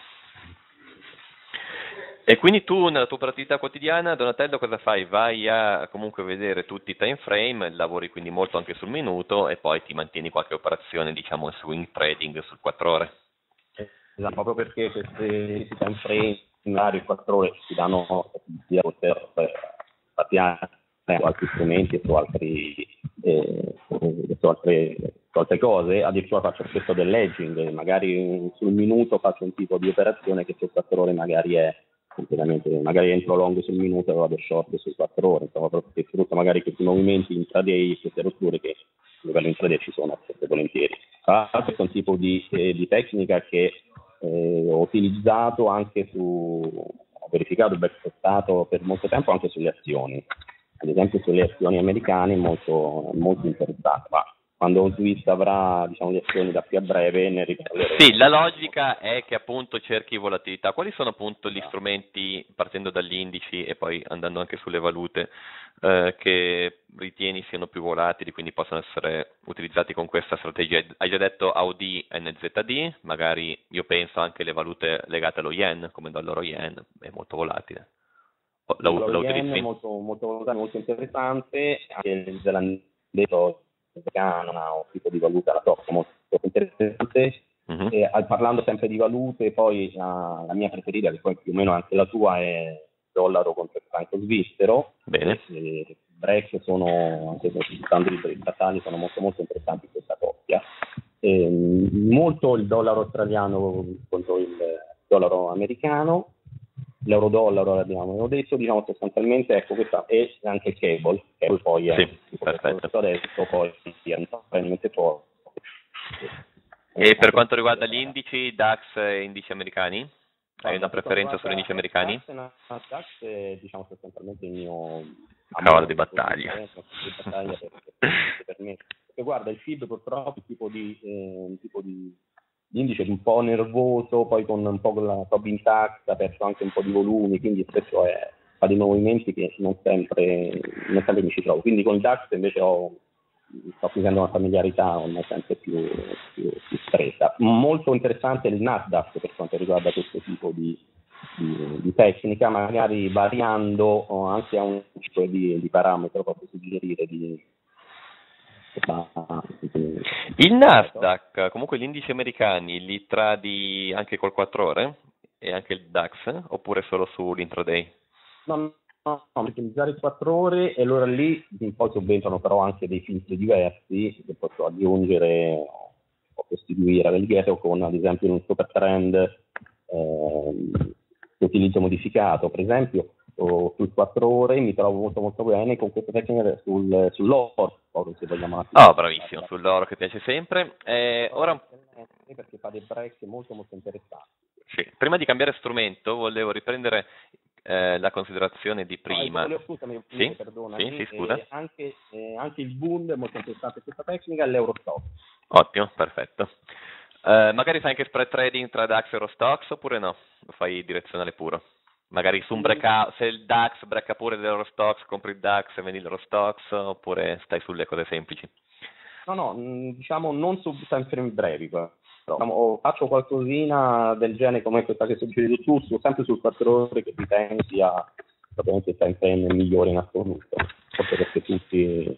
E quindi tu nella tua pratica quotidiana, Donatello, cosa fai? Vai a comunque vedere tutti i time frame, lavori quindi molto anche sul minuto e poi ti mantieni qualche operazione, diciamo, in swing trading sul quattro ore. Esatto, proprio perché questi time frame in orario quattro ore ci danno sia poter praticare su altri strumenti e su altri eh, su altre, su altre cose. Addirittura faccio spesso del hedging, magari sul minuto faccio un tipo di operazione che su quattro ore magari è completamente, magari entro long sul minuto e vado short su quattro ore, insomma, proprio che sfrutta magari questi movimenti intraday, queste rotture che a livello intraday ci sono sempre volentieri. Tra l'altro è un tipo di, eh, di tecnica che eh, ho utilizzato anche su, ho verificato e backtestato per molto tempo anche sulle azioni, ad esempio sulle azioni americane, molto, molto interessante, ma quando un twist avrà, diciamo, le azioni da più a breve ne riparleremo. Sì, la logica è che appunto cerchi volatilità. Quali sono appunto gli strumenti, partendo dagli indici e poi andando anche sulle valute, eh, che ritieni siano più volatili, quindi possono essere utilizzati con questa strategia? Hai già detto A U D e N Z D, magari io penso anche alle valute legate allo yen, come il dollaro yen, è molto volatile. La, Il la yen utilizzi? è molto, molto, molto interessante, anche il zelandese americano, un tipo di valuta la trovo molto interessante. Mm-hmm. E, parlando sempre di valute, poi la, la mia preferita, che poi più o meno anche la tua, è il dollaro contro il franco svizzero. Bene. I break sono, anche stando i statali, sono molto molto interessanti in questa coppia. E, molto il dollaro australiano contro il dollaro americano. L'euro-dollaro l'abbiamo detto, diciamo sostanzialmente, ecco, questa è anche il cable, che poi è sì, perfetto. adesso, poi è veramente poco. E per quanto riguarda gli indici, DAX e indici americani? Hai una preferenza sugli indici americani? DAX è, diciamo, sostanzialmente il mio cavallo di battaglia. battaglia per, per, per me. Perché guarda, il F I B purtroppo è un tipo di, eh, un tipo di l'indice un po' nervoso, poi con un po' con la Tobin Tax ha perso anche un po' di volumi, quindi spesso è, fa dei movimenti che non sempre, non sempre mi ci trovo. Quindi con il DAX invece ho, sto acquisendo una familiarità ormai sempre più, più, più stretta. Molto interessante il Nasdaq per quanto riguarda questo tipo di, di, di tecnica, magari variando anche a un tipo di, di parametro, posso suggerire di il Nasdaq, comunque gli indici americani li tradi anche col quattro ore e anche il DAX oppure solo sull'intraday? No, no, no, utilizzare il quattro ore e allora lì poi subentrano però anche dei filtri diversi che posso aggiungere o costituire al dietro con ad esempio un super trend eh, che utilizzo modificato, per esempio o sul quattro ore mi trovo molto molto bene con questa tecnica sul, sull'oro, se vogliamo. Oh, bravissimo, sull'oro che piace sempre. Eh, ora perché fa dei break molto molto interessanti. Sì. Prima di cambiare strumento volevo riprendere eh, la considerazione di prima. No, volevo, scusami, sì? perdona, sì, sì, scusa. Eh, anche, eh, anche il Bund è molto interessante questa tecnica, l'Eurostock. Ottimo, perfetto. Eh, magari fai anche spread trading tra DAX e Eurostox oppure no? Lo fai direzionale puro? Magari su un breakout, se il DAX brecca pure dell'Eurostox, compri il DAX e vendi l'Eurostox, oppure stai sulle cose semplici? No, no, diciamo non su time frame brevi, però. Diciamo, faccio qualcosina del genere come questa che suggerito tu, su, sempre sul quattro ore che ti pensi a probabilmente il time frame migliore in assoluto, forse perché tutti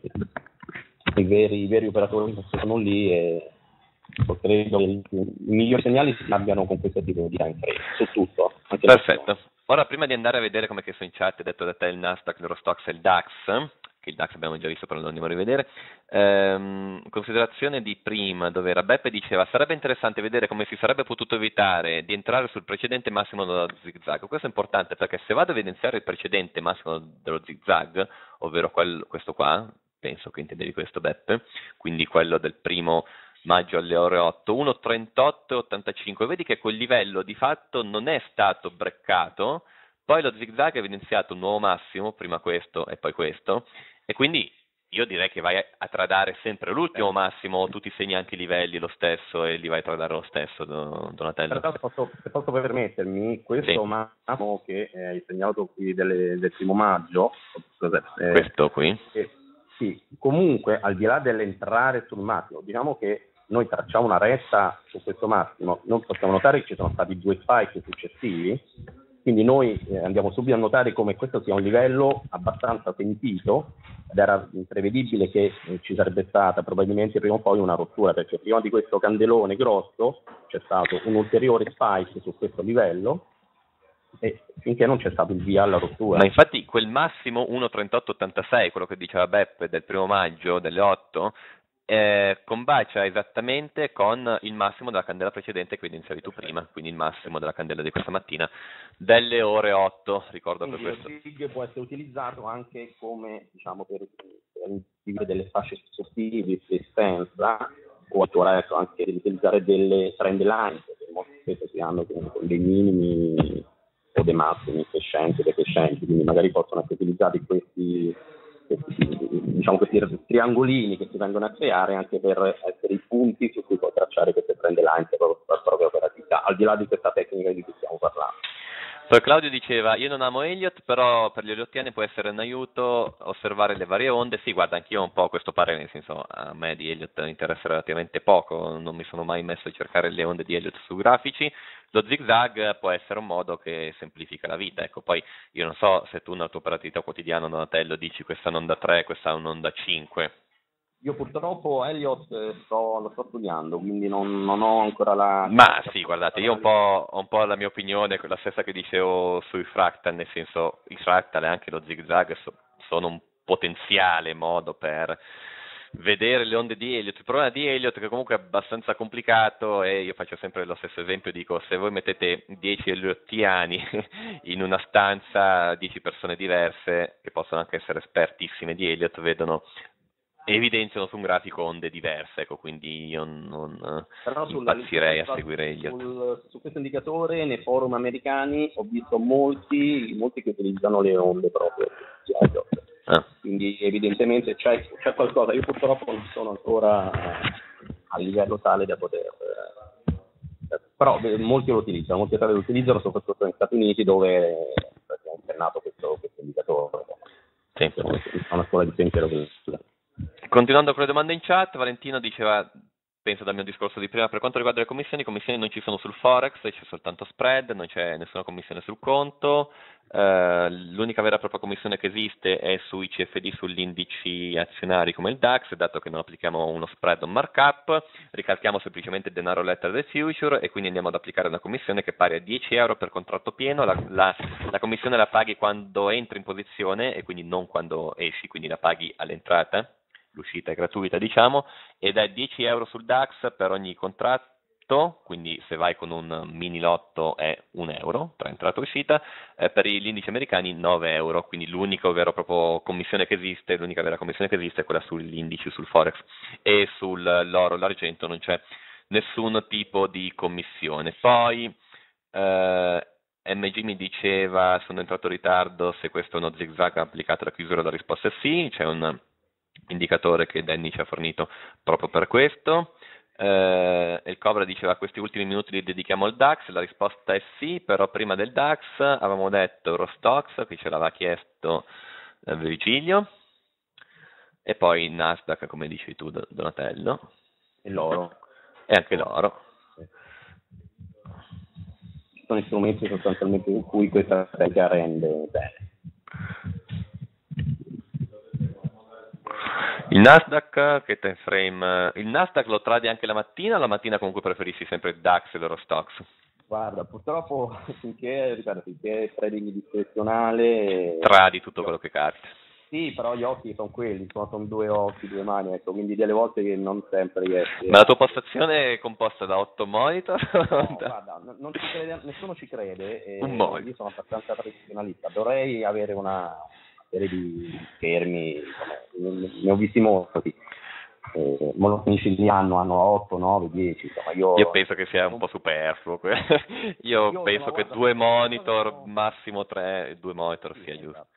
i veri, i veri operatori sono lì e credo che i migliori segnali si abbiano con questo tipo di time frame, su tutto. Anche perfetto. Ora, prima di andare a vedere come che sono in chat, detto da te il Nasdaq, l'Eurostox e il DAX, che il DAX abbiamo già visto però non andiamo a rivedere, ehm, considerazione di prima dove era Beppe diceva sarebbe interessante vedere come si sarebbe potuto evitare di entrare sul precedente massimo dello zigzag. Questo è importante perché se vado a evidenziare il precedente massimo dello zigzag, ovvero quello, questo qua, penso che intendevi questo Beppe, quindi quello del primo maggio alle ore otto, uno virgola trentotto e ottantacinque, vedi che quel livello di fatto non è stato breccato, poi lo zigzag ha evidenziato un nuovo massimo, prima questo e poi questo, e quindi io direi che vai a tradare sempre l'ultimo massimo, o tu ti segni anche i livelli lo stesso e li vai a tradare lo stesso, Donatello. Se posso, se posso permettermi, questo sì. massimo che hai segnato qui delle, del primo maggio, eh, questo qui? Eh, sì, comunque al di là dell'entrare sul massimo, diciamo che noi tracciamo una retta su questo massimo, non possiamo notare che ci sono stati due spike successivi, quindi noi eh, andiamo subito a notare come questo sia un livello abbastanza sentito ed era prevedibile che eh, ci sarebbe stata probabilmente prima o poi una rottura, perché prima di questo candelone grosso c'è stato un ulteriore spike su questo livello e finché non c'è stato il via alla rottura. Ma infatti quel massimo uno virgola trentotto ottantasei, quello che diceva Beppe del primo maggio delle otto, Eh, combacia esattamente con il massimo della candela precedente che evidenziavi tu prima, quindi il massimo della candela di questa mattina delle ore otto, ricordo quindi per questo. Il S I G può essere utilizzato anche come, diciamo, per, per individuare delle fasce sottili di resistenza o addirittura anche di utilizzare delle trend line che molto spesso si hanno con, con dei minimi o dei massimi crescenti o decrescenti, quindi magari possono essere utilizzati questi diciamo questi triangolini che si vengono a creare anche per essere i punti su cui puoi tracciare queste trend line per la propria operatività, al di là di questa tecnica di cui stiamo parlando. Poi Claudio diceva, io non amo Elliott, però per gli eliottiani può essere un aiuto osservare le varie onde. Sì, guarda, anch'io ho un po' questo parere, nel senso, a me di Elliott interessa relativamente poco, non mi sono mai messo a cercare le onde di Elliott su grafici. Lo zigzag può essere un modo che semplifica la vita, ecco, poi io non so se tu nella tua operatività quotidiana, Donatello, dici questa è un'onda tre, questa è un'onda cinque. Io purtroppo Elliott sto, lo sto studiando, quindi non, non ho ancora la... Ma sì, guardate, io un po', ho un po' la mia opinione, la stessa che dicevo sui fractal, nel senso i fractal e anche lo zigzag so, sono un potenziale modo per vedere le onde di Elliott. Il problema di Elliott è che comunque è abbastanza complicato e io faccio sempre lo stesso esempio, dico se voi mettete dieci eliottiani in una stanza, dieci persone diverse che possono anche essere espertissime di Elliott, vedono evidenziano su un grafico onde diverse, ecco, quindi io non Però impazzirei a seguire Elliott. Sul, su questo indicatore nei forum americani ho visto molti, molti che utilizzano le onde proprio di Elliott. Ah. Quindi evidentemente c'è, c'è qualcosa, io purtroppo non sono ancora a livello tale da poter, eh, però molti lo utilizzano, molti tali lo utilizzano soprattutto negli Stati Uniti dove è nato questo, questo indicatore. Sì. È una scuola di pensiero che Continuando con le domande in chat, Valentino diceva, penso dal mio discorso di prima, per quanto riguarda le commissioni, commissioni non ci sono sul Forex, c'è soltanto spread, non c'è nessuna commissione sul conto, eh, l'unica vera e propria commissione che esiste è sui C F D, sugli indici azionari come il DAX, dato che non applichiamo uno spread o un markup, ricalchiamo semplicemente il denaro letter del future e quindi andiamo ad applicare una commissione che è pari a dieci euro per contratto pieno, la, la, la commissione la paghi quando entri in posizione e quindi non quando esci, quindi la paghi all'entrata. L'uscita è gratuita, diciamo, ed è dieci euro sul DAX per ogni contratto, quindi se vai con un mini lotto è un euro tra entrata e uscita, eh, per gli indici americani nove euro, quindi l'unica vera proprio commissione che esiste, l'unica vera commissione che esiste è quella sugli indici, sul Forex, e sull'oro e l'argento non c'è nessun tipo di commissione. Poi eh, M G mi diceva, sono entrato in ritardo, se questo è uno zigzag applicato alla chiusura, la risposta è sì, c'è un indicatore che Danny ci ha fornito proprio per questo. Eh, il Cobra diceva questi ultimi minuti li dedichiamo al DAX, la risposta è sì, però prima del DAX avevamo detto Eurostox, qui ce l'aveva chiesto eh, Virgilio, e poi Nasdaq, come dici tu Donatello, e l'oro, e anche l'oro. Sono strumenti sostanzialmente in cui questa tecnica rende bene. Il Nasdaq, che time frame? Il Nasdaq lo tradi anche la mattina o la mattina comunque preferisci sempre il DAX e l'Eurostox? Guarda, purtroppo finché, ripeto, finché è trading discrezionale... Tradi tutto quello che capita. Sì, però gli occhi sono quelli, sono, sono due occhi, due mani, ecco, quindi delle volte che non sempre riesci. Ma la tua postazione è composta da otto monitor? No, guarda, non ci crede, nessuno ci crede, e Un monitor. Io sono abbastanza tradizionalista, dovrei avere una serie di schermi, insomma, ne ho visti molti. Eh, monofinisci hanno, hanno otto, nove, dieci, insomma io... Io penso che sia un po' superfluo. Io, io penso che due monitor, no, massimo tre, due monitor sì, sia esatto. giusto.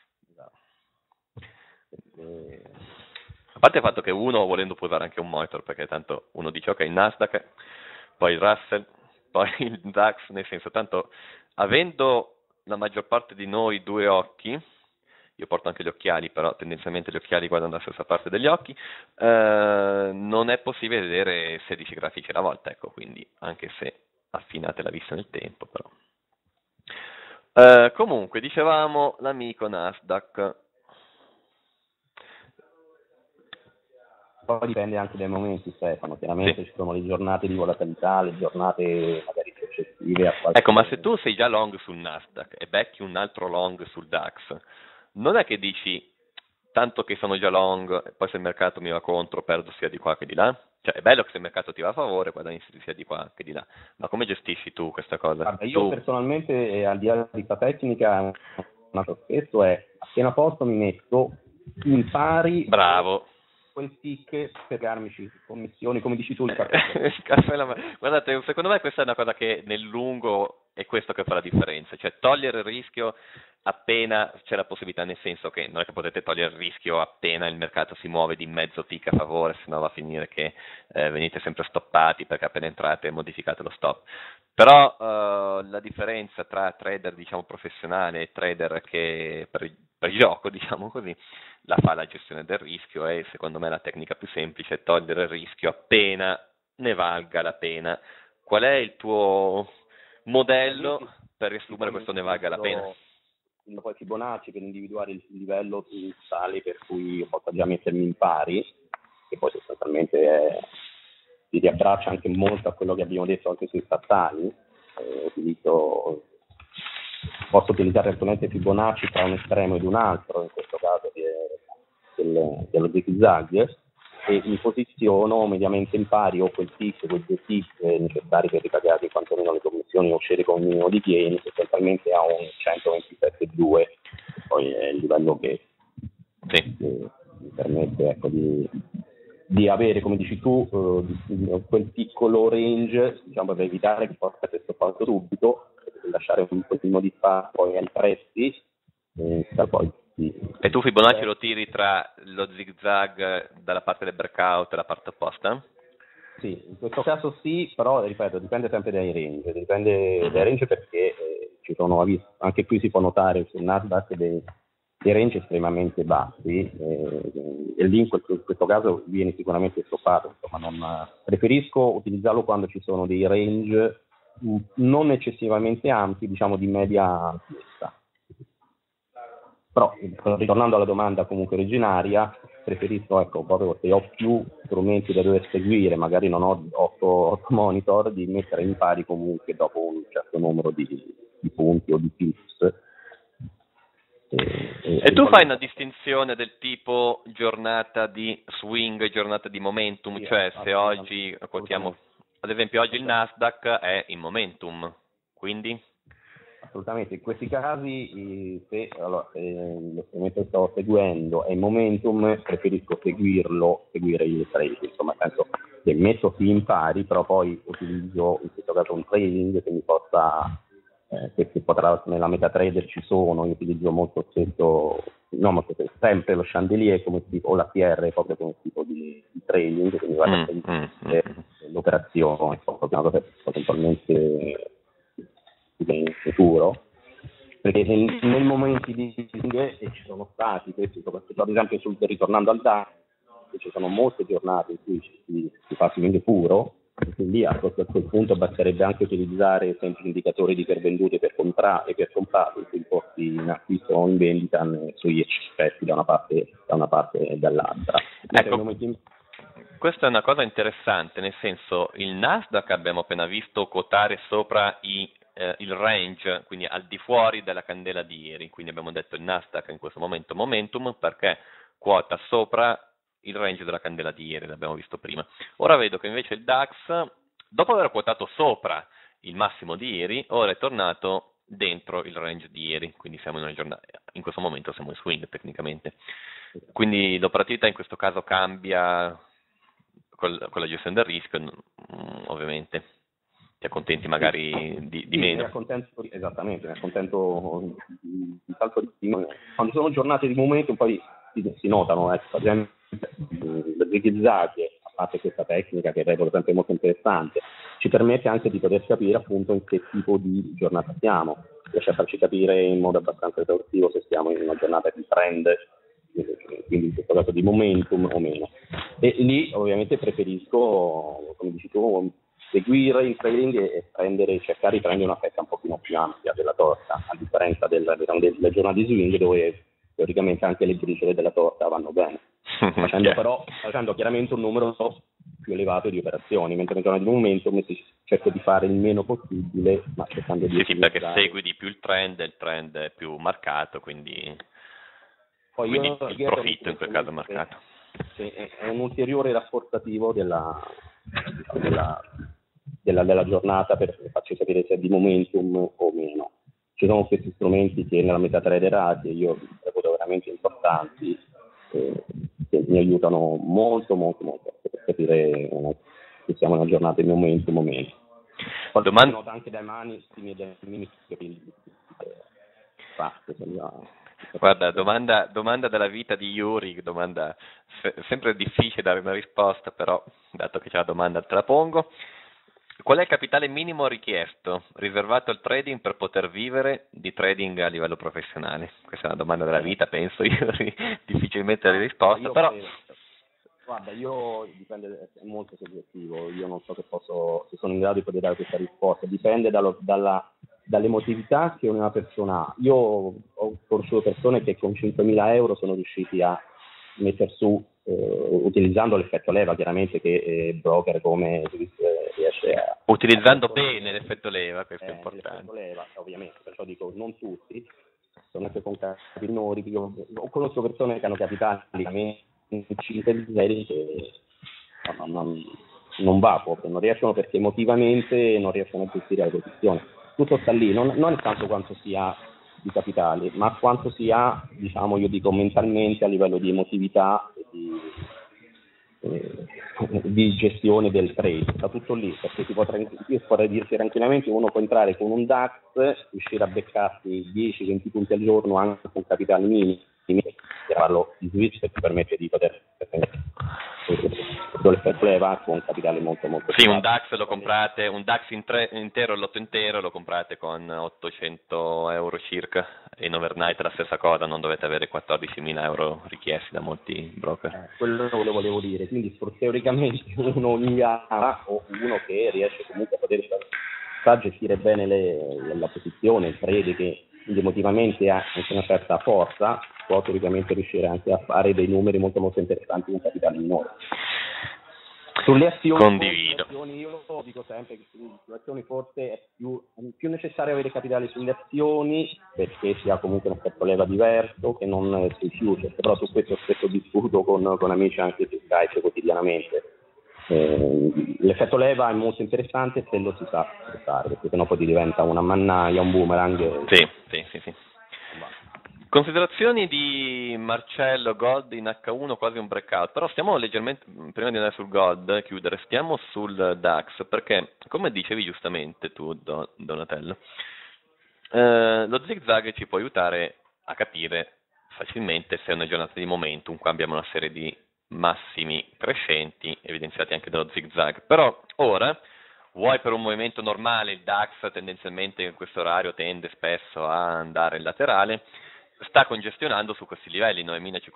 Eh, a parte il fatto che uno volendo può usare anche un monitor, perché tanto uno dice ok il Nasdaq, poi il Russell, poi il DAX, nel senso tanto avendo la maggior parte di noi due occhi, io porto anche gli occhiali, però tendenzialmente gli occhiali guardano dalla stessa parte degli occhi, eh, non è possibile vedere sedici grafici alla volta, ecco, quindi anche se affinate la vista nel tempo, però. Eh, comunque, dicevamo l'amico Nasdaq. Poi dipende anche dai momenti, Stefano, chiaramente sì. Ci sono le giornate di volatilità, le giornate magari successive a qualche... Ecco, ma se tu sei già long sul Nasdaq e becchi un altro long sul DAX, non è che dici, tanto che sono già long, e poi se il mercato mi va contro, perdo sia di qua che di là? Cioè, è bello che se il mercato ti va a favore, guadagni sia di qua che di là, ma come gestisci tu questa cosa? Guarda, io tu... personalmente, al di là di questa tecnica, un altro spesso è, appena posso mi metto in pari... Bravo! quel tick per pagarmi commissioni, come dici tu, il caffè. il caffè la... Guardate, secondo me questa è una cosa che nel lungo è questo che fa la differenza, cioè togliere il rischio appena c'è la possibilità, nel senso che non è che potete togliere il rischio appena il mercato si muove di mezzo tick a favore, sennò va a finire che eh, venite sempre stoppati perché appena entrate modificate lo stop. Però eh, la differenza tra trader diciamo professionale e trader che per, per gioco diciamo così la fa la gestione del rischio, e secondo me la tecnica più semplice è togliere il rischio appena ne valga la pena. Qual è il tuo modello per riassumere questo ne valga la pena? Poi Fibonacci per individuare il livello tale per cui io possa già mettermi in pari, che poi sostanzialmente è, si riabbraccia anche molto a quello che abbiamo detto anche sui statali. Eh, utilizzo, posso utilizzare assolutamente Fibonacci tra un estremo ed un altro, in questo caso del, dello zigzag, e mi posiziono mediamente in pari o quel tick, quei due tick necessari per ripagare quantomeno le commissioni o uscire con un minimo di gain, sostanzialmente a un centoventisette virgola due, poi è il livello che, sì. che mi permette ecco, di, di avere, come dici tu, eh, quel piccolo range, diciamo, per evitare che possa essere stoppato subito, lasciare un pochino di spazio poi ai prezzi, e poi sì. E tu Fibonacci lo tiri tra lo zigzag dalla parte del breakout e la parte opposta? Sì, in questo caso sì, però ripeto, dipende sempre dai range, dipende dai range perché eh, ci sono, anche qui si può notare sul Nasdaq dei, dei range estremamente bassi, eh, e lì in questo, in questo caso viene sicuramente stoppato, insomma non, preferisco utilizzarlo quando ci sono dei range non eccessivamente ampi, diciamo di media ampiezza. Però, ritornando alla domanda comunque originaria, preferisco, ecco, proprio se ho più strumenti da dover seguire, magari non ho otto monitor, di mettere in pari comunque dopo un certo numero di, di punti o di pips. E, e, e tu fai una distinzione del tipo giornata di swing e giornata di momentum, sì, cioè se oggi quotiamo, ad esempio oggi il Nasdaq è in momentum, quindi? Assolutamente, in questi casi se, allora, se lo strumento che sto seguendo è in momentum, preferisco seguirlo, seguire il trading, insomma penso che metto sì in pari, però poi utilizzo in questo caso un trading che mi possa, eh, che potrà, nella MetaTrader ci sono, io utilizzo molto spesso, no, ma sempre lo chandelier come tipo, o la T R proprio come tipo di, di trading, che mi va a seguire mm, mm. l'operazione, proprio una cosa eventualmente in futuro, perché nei momenti di swing, e ci sono stati questi, soprattutto ad esempio sul, ritornando al DAX, ci sono molte giornate in cui si, si fa swing puro, e quindi a quel, a quel punto basterebbe anche utilizzare sempre indicatori di per vendute per comprare e per comprare sui posti in acquisto o in vendita sugli effetti da una parte da una parte e dall'altra. Ecco, in... questa è una cosa interessante, nel senso il Nasdaq abbiamo appena visto quotare sopra i Eh, il range, quindi al di fuori della candela di ieri, quindi abbiamo detto il Nasdaq in questo momento momentum perché quota sopra il range della candela di ieri, l'abbiamo visto prima. Ora vedo che invece il DAX, dopo aver quotato sopra il massimo di ieri, ora è tornato dentro il range di ieri, quindi siamo in una giornata, in questo momento siamo in swing tecnicamente, quindi l'operatività in questo caso cambia con, con la gestione del rischio, ovviamente. Ti accontenti magari di, di sì, meno. Mi accontento, esattamente, mi accontento di, di salto di meno. Quando sono giornate di momento poi si, si notano, ecco, ad esempio le zigzag, a parte questa tecnica che reputo sempre molto interessante, ci permette anche di poter capire appunto in che tipo di giornata siamo, riesce a farci capire in modo abbastanza esaustivo se siamo in una giornata di trend, quindi in questo caso di momentum o meno. E lì ovviamente preferisco, come dici tu, seguire il trading e prendere, cercare di prendere una fetta un pochino più ampia della torta, a differenza del, diciamo, delle giornate di swing dove teoricamente anche le briciole della torta vanno bene, facendo però facendo chiaramente un numero più elevato di operazioni, mentre nel giorno di momentum si cerca di fare il meno possibile, ma cercando di... Sì, sì, perché segui di più il trend, il trend è più marcato, quindi, Poi quindi io, il profitto in quel caso è marcato. Sì, è un ulteriore rafforzativo della... della Della, della giornata per farci capire se è di momentum o meno. Ci sono questi strumenti che nella MetaTrader Asia io reputo veramente importanti, eh, che mi aiutano molto molto molto per capire eh, se siamo in una giornata di momentum o meno. Domanda... nota anche dai mani e dai minimi fatte. Guarda, domanda, domanda della vita di Yuri, domanda se, sempre difficile dare una risposta, però dato che c'è la domanda te la pongo. Qual è il capitale minimo richiesto, riservato al trading per poter vivere di trading a livello professionale? Questa è una domanda della vita, penso, Yuri, difficilmente la risposta, però... Credo. Guarda, io dipende, è molto soggettivo, io non so che posso, se sono in grado di poter dare questa risposta, dipende dallo, dalla, dall'emotività che una persona ha. Io ho conosciuto persone che con cinquemila euro sono riusciti a mettere su, eh, utilizzando l'effetto leva, chiaramente, che eh, broker come riesce a... Utilizzando a bene l'effetto leva, questo eh, è importante. L'effetto leva, ovviamente, perciò dico non tutti, sono anche con capitali minori, io ho conosco persone che hanno capitali cinque zero che non, non, non va proprio, non riescono perché emotivamente non riescono a gestire la posizione. Tutto sta lì, non, non è tanto quanto si ha di capitali, ma quanto si ha, diciamo, io dico mentalmente a livello di emotività e di, eh, di gestione del trade, sta tutto lì, perché si può, io vorrei dirsi tranquillamente, uno può entrare con un DAX, riuscire a beccarsi dieci venti punti al giorno anche con capitali minimi, farlo in Switch che ti permette di poter l'effetto leva con capitale molto molto sì, un DAX lo comprate, un DAX in tre, intero, l'otto intero lo comprate con ottocento euro circa, e in overnight la stessa cosa, non dovete avere quattordicimila euro richiesti da molti broker. Eh, quello che volevo dire, quindi teoricamente uno in gara o uno che riesce comunque a poter sa gestire bene le, la posizione, il trade, che quindi emotivamente ha anche una certa forza, può teoricamente riuscire anche a fare dei numeri molto molto interessanti con capitali minori. Sulle azioni, condivido. Sulle azioni io dico sempre che sulle azioni forse è più, è più necessario avere capitali sulle azioni perché si ha comunque un effetto leva diverso che non sui futures, però su questo spesso discuto con, con amici anche su Skype quotidianamente. Eh, l'effetto leva è molto interessante se lo si sa sfruttare, perché sennò poi ti diventa una mannaia, un boomerang. Sì, sì, sì, sì. Considerazioni di Marcello, Gold in acca uno, quasi un breakout, però stiamo leggermente, prima di andare sul Gold, chiudere, stiamo sul DAX, perché come dicevi giustamente tu, Donatello, eh, lo zigzag ci può aiutare a capire facilmente se è una giornata di momentum. Qua abbiamo una serie di massimi crescenti evidenziati anche dallo zigzag, però ora vuoi per un movimento normale il DAX tendenzialmente in questo orario tende spesso a andare in laterale, sta congestionando su questi livelli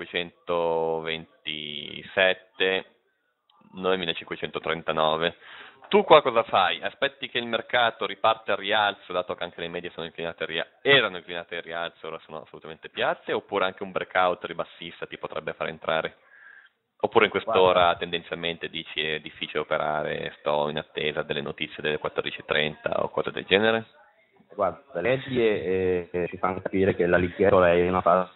novemilacinquecentoventisette, novemilacinquecentotrentanove. Tu qua cosa fai? Aspetti che il mercato riparte al rialzo, dato che anche le medie sono inclinate al rialzo, erano inclinate al rialzo, ora sono assolutamente piatte, oppure anche un breakout ribassista ti potrebbe far entrare? Oppure in quest'ora Guarda. tendenzialmente dici è difficile operare, sto in attesa delle notizie delle quattordici e trenta o cose del genere? Guarda, le medie eh, ci fanno capire che la liquidità è una fase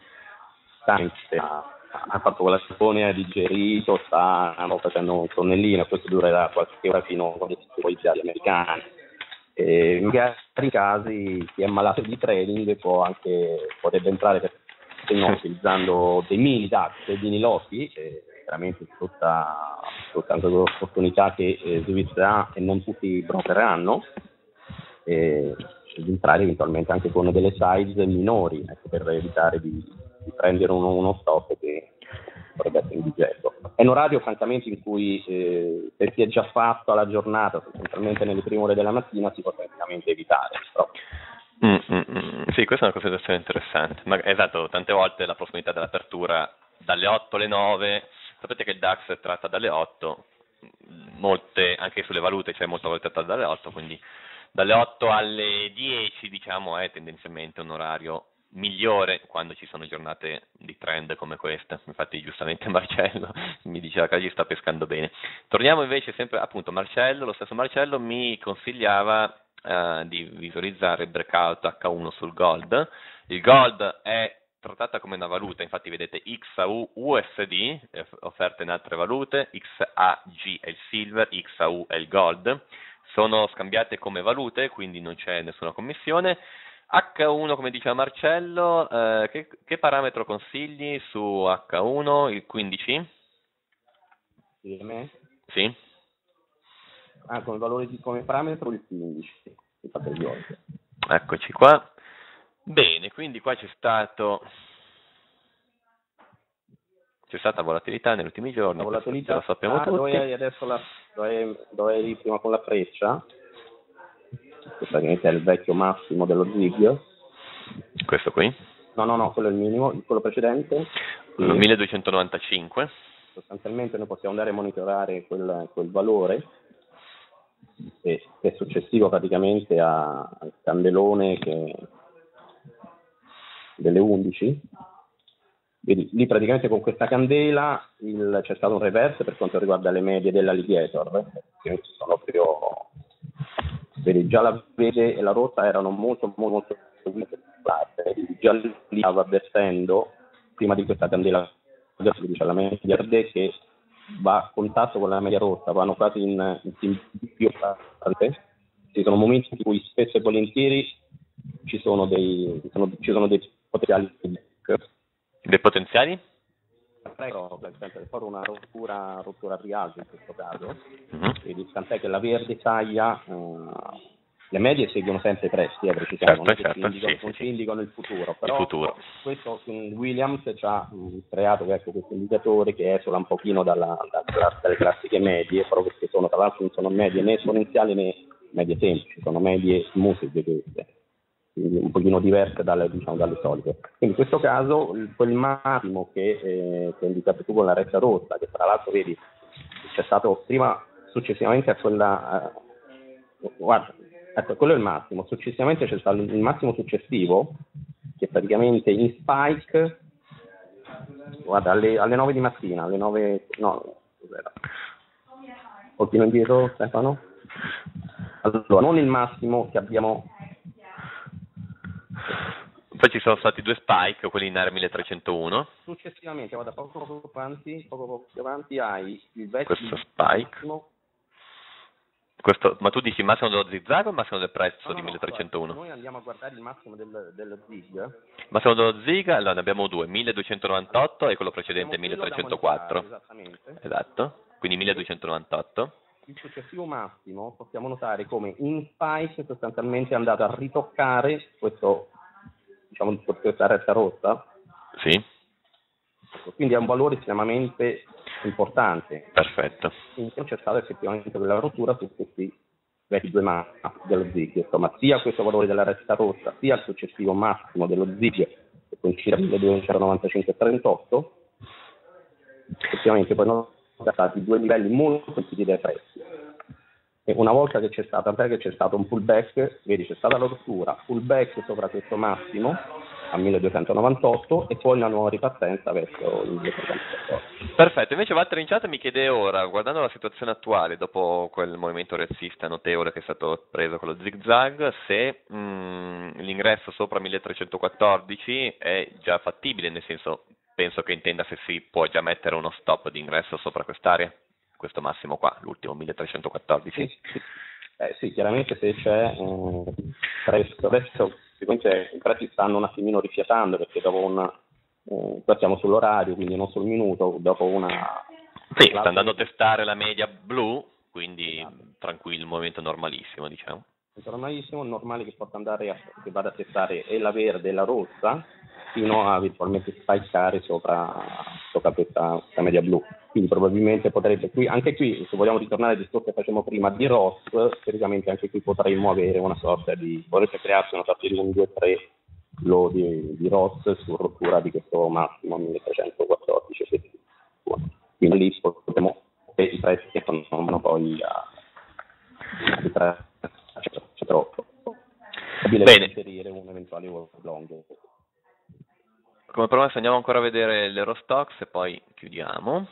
ha fatto colazione, ha digerito, sta facendo un tonnellino, questo durerà qualche ora fino a quando si poliziali americani. E in altri casi chi è malato di trading può anche potrebbe entrare per se no, utilizzando dei mini DAX, dei mini lotti, eh, veramente tutta, tutta anche l'opportunità che eh, Swiss ha e non tutti i broker hanno, e di entrare eventualmente anche con delle size minori, ecco, per evitare di, di prendere uno, uno stop che potrebbe essere indigesto. È un orario francamente in cui eh, per chi è già fatto alla giornata, sostanzialmente nelle prime ore della mattina, si può tranquillamente evitare. Però. Mm, mm, mm. Sì, questa è una considerazione interessante. Ma, esatto, tante volte la prossimità dell'apertura dalle otto alle nove, sapete che il DAX è tratta dalle otto, molte, anche sulle valute c'è cioè molta volatilità dalle otto, quindi dalle otto alle dieci diciamo è tendenzialmente un orario migliore quando ci sono giornate di trend come questa. Infatti giustamente Marcello mi diceva che oggi sta pescando bene. Torniamo invece sempre, appunto, Marcello, lo stesso Marcello mi consigliava Uh, di visualizzare il breakout acca uno sul Gold. Il Gold è trattata come una valuta, infatti vedete X A U U S D offerte in altre valute, X A G è il silver, X A U è il gold, sono scambiate come valute, quindi non c'è nessuna commissione. acca uno, come diceva Marcello, uh, che, che parametro consigli su acca uno? Il quindici? Sì, sì. ah, con il valore di, come parametro il quindici. Eccoci qua. Bene, quindi qua c'è stato c'è stata volatilità negli ultimi giorni, la volatilità lo sappiamo tutti. Dove adesso la, dove, dove eri prima con la freccia, questo praticamente è il vecchio massimo dello zig. Questo qui? No, no, no, quello è il minimo, quello precedente. Sì. milleduecentonovantacinque. Sostanzialmente noi possiamo andare a monitorare quel, quel valore che, che è successivo praticamente a, al candelone che, delle undici. Vedi, lì praticamente con questa candela il, c'è stato un reverse per quanto riguarda le medie dell'alligator, che sono proprio, vedi, già la verde e la rossa erano molto molto molto basse, già lì stava avvertendo prima di questa candela, dice la media verde che va a contatto con la media rossa, vanno quasi in, in più tante. Ci sono momenti in cui spesso e volentieri ci sono dei, ci sono, ci sono dei potenziali dei potenziali? Prego, per fare una rottura, rottura a rialzo in questo caso, mm-hmm. Vedi, tant'è che la verde taglia, uh, le medie seguono sempre i prezzi, eh, precisiamo, certo, certo, ci indicano, sì, non sì, ci indicano il futuro, però il futuro. questo um, Williams ci ha um, creato ecco, questo indicatore che esula un pochino dalla, dalla, dalle classiche medie, proprio perché sono, tra l'altro non sono medie né esponenziali né medie semplici, sono medie smoothie queste, quindi un pochino diverse dalle, diciamo, dalle solite. Quindi in questo caso quel massimo che, eh, che hai indicato tu con la retta rossa, che tra l'altro vedi c'è stato prima successivamente a quella eh, guarda, ecco, quello è il massimo, successivamente c'è stato il massimo successivo che praticamente in spike guarda alle, alle nove di mattina, alle nove no, cos'era? Continua indietro Stefano? Allora, non il massimo che abbiamo. Poi ci sono stati due spike, quelli in area milletrecentouno. Successivamente, guarda, poco poco avanti, poco poco più avanti hai il vecchio questo spike. Massimo. Questo, ma tu dici il massimo dello zigzag o il massimo del prezzo no, no, di no, milletrecentouno? Guarda, noi andiamo a guardare il massimo del, dello zig. Massimo dello zig, allora ne abbiamo due, milleduecentonovantotto e quello precedente milletrecentoquattro. Esattamente. Esatto, quindi milleduecentonovantotto. Il successivo massimo possiamo notare come in spike sostanzialmente è andato a ritoccare questo, diciamo, questa retta rossa. Sì. Quindi è un valore estremamente importante. Perfetto. Quindi c'è stata effettivamente quella rottura su questi vecchi due massi dello zig, insomma, sia questo valore della retta rossa, sia il successivo massimo dello zig, che coincide a milleduecentonovantacinque virgola trentotto, effettivamente poi non sono stati due livelli molto colpiti dai prezzi. E una volta che c'è stato, tant'è che c'è stato un pullback, vedi c'è stata la rottura, pullback sopra questo massimo a milleduecentonovantotto e poi una nuova ripartenza verso il milleduecentoquattordici. Perfetto, invece Walter in chat mi chiede ora, guardando la situazione attuale dopo quel movimento rialzista notevole che è stato preso con lo zigzag, se mh, l'ingresso sopra milletrecentoquattordici è già fattibile, nel senso penso che intenda se si può già mettere uno stop di ingresso sopra quest'area, questo massimo qua, l'ultimo milletrecentoquattordici. Sì, sì. Eh, sì, chiaramente se c'è eh, presto, adesso sicuramente i prezzi stanno un attimino rifiatando perché dopo una eh, qua siamo sull'orario, quindi non sul minuto, dopo una sì, sta andando a testare la media blu, quindi esatto. Tranquillo, il movimento normalissimo, diciamo. Normalissimo, normale che possa andare a, che vada a testare e la verde e la rossa fino a virtualmente spikare sopra, sopra questa, questa media blu. Quindi probabilmente potrebbe qui, anche qui, se vogliamo ritornare al discorso che facevamo prima di Ross, teoricamente anche qui potremmo avere una sorta di, vorrebbe crearsi una sorta di un due tre low di, di Ross su rottura di questo massimo milletrecentoquattordici. Quindi lì potremo, e i prezzi sono poi a, a c'è troppo. Bene. Inserire un eventuale long. Come promessa andiamo ancora a vedere l'Eurostoxx e poi chiudiamo.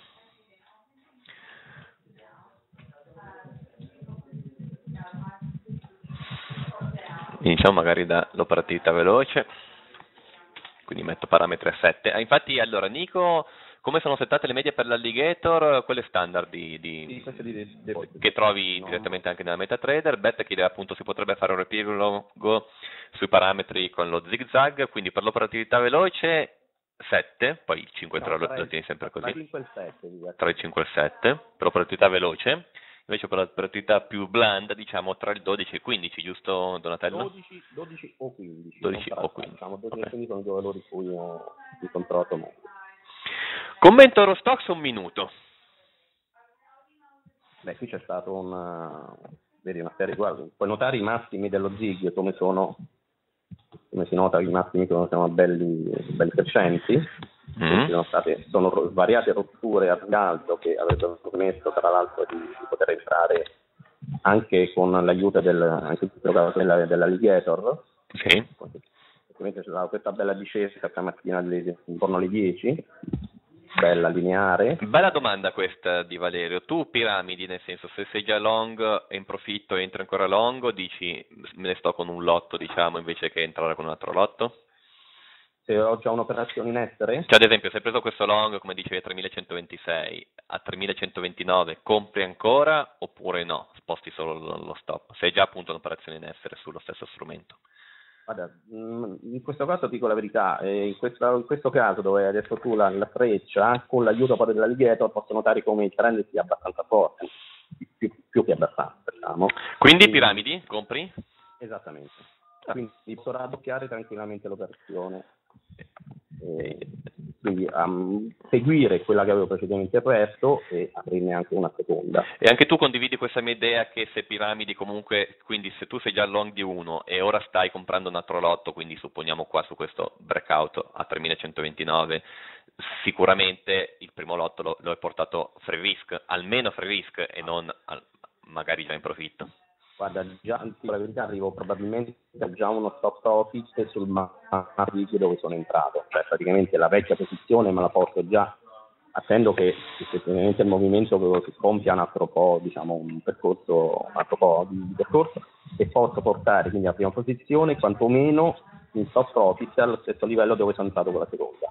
Iniziamo magari dall'operatività veloce, quindi metto parametri a sette. Ah, infatti, allora, Nico, come sono settate le medie per l'alligator? Quelle standard di, di, sì, di, di, di, che trovi no. direttamente anche nella MetaTrader. Bet chiede appunto si potrebbe fare un riepilogo sui parametri con lo zigzag, quindi per l'operatività veloce sette, poi il cinque no, lo, lo tieni sempre così, tra il cinque e il sette, tra il cinque e il sette per l'operatività veloce. invece per la volatilità più blanda diciamo tra il dodici e il quindici, giusto Donatello? dodici, dodici o quindici. dodici o quindici. Diciamo, dodici okay. e quindici sono i due valori in cui ho controllato meglio. Commento Eurostoxx un minuto. Beh, qui c'è stato una, vedi, una serie, guarda, puoi notare i massimi dello Zig come sono, come si nota i massimi sono, sono belli, belli crescenti, mm. sono state, sono svariate rotture a rialzo che avrebbero permesso tra l'altro di, di poter entrare anche con l'aiuto del, anche della, dell'alligator. Sì. Ovviamente c'è stata questa bella discesa stamattina alle, intorno alle dieci. Bella, lineare. Bella domanda questa di Valerio. Tu piramidi, nel senso, se sei già long e in profitto e entri ancora long, o dici me ne sto con un lotto, diciamo, invece che entrare con un altro lotto? Se ho già un'operazione in essere? Cioè, ad esempio, se hai preso questo long, come dicevi, a tremilacentoventisei, a tremilacentoventinove, compri ancora oppure no? Sposti solo lo stop. Se hai già appunto un'operazione in essere sullo stesso strumento. Guarda, in questo caso dico la verità, in questo, in questo caso dove hai detto tu la, la freccia, con l'aiuto poi dell'alligator posso notare come il trend sia abbastanza forte, più, più che abbastanza, diciamo. Quindi piramidi, compri? Esattamente, quindi posso raddoppiare tranquillamente l'operazione. Eh, quindi um, seguire quella che avevo precedentemente aperto e aprirne anche una seconda. E anche tu condividi questa mia idea che se piramidi comunque, quindi se tu sei già long di uno e ora stai comprando un altro lotto, quindi supponiamo qua su questo breakout a tremilacentoventinove, sicuramente il primo lotto lo, lo hai portato free risk, almeno free risk e non al, magari già in profitto. Guarda, già la verità arrivo probabilmente già uno stop profit sul market dove sono entrato, cioè praticamente la vecchia posizione me la porto già, attendo che effettivamente il movimento si compia un altro po', diciamo un percorso, un altro po' di percorso e posso portare quindi la prima posizione quantomeno in stop profit allo stesso livello dove sono entrato con la seconda.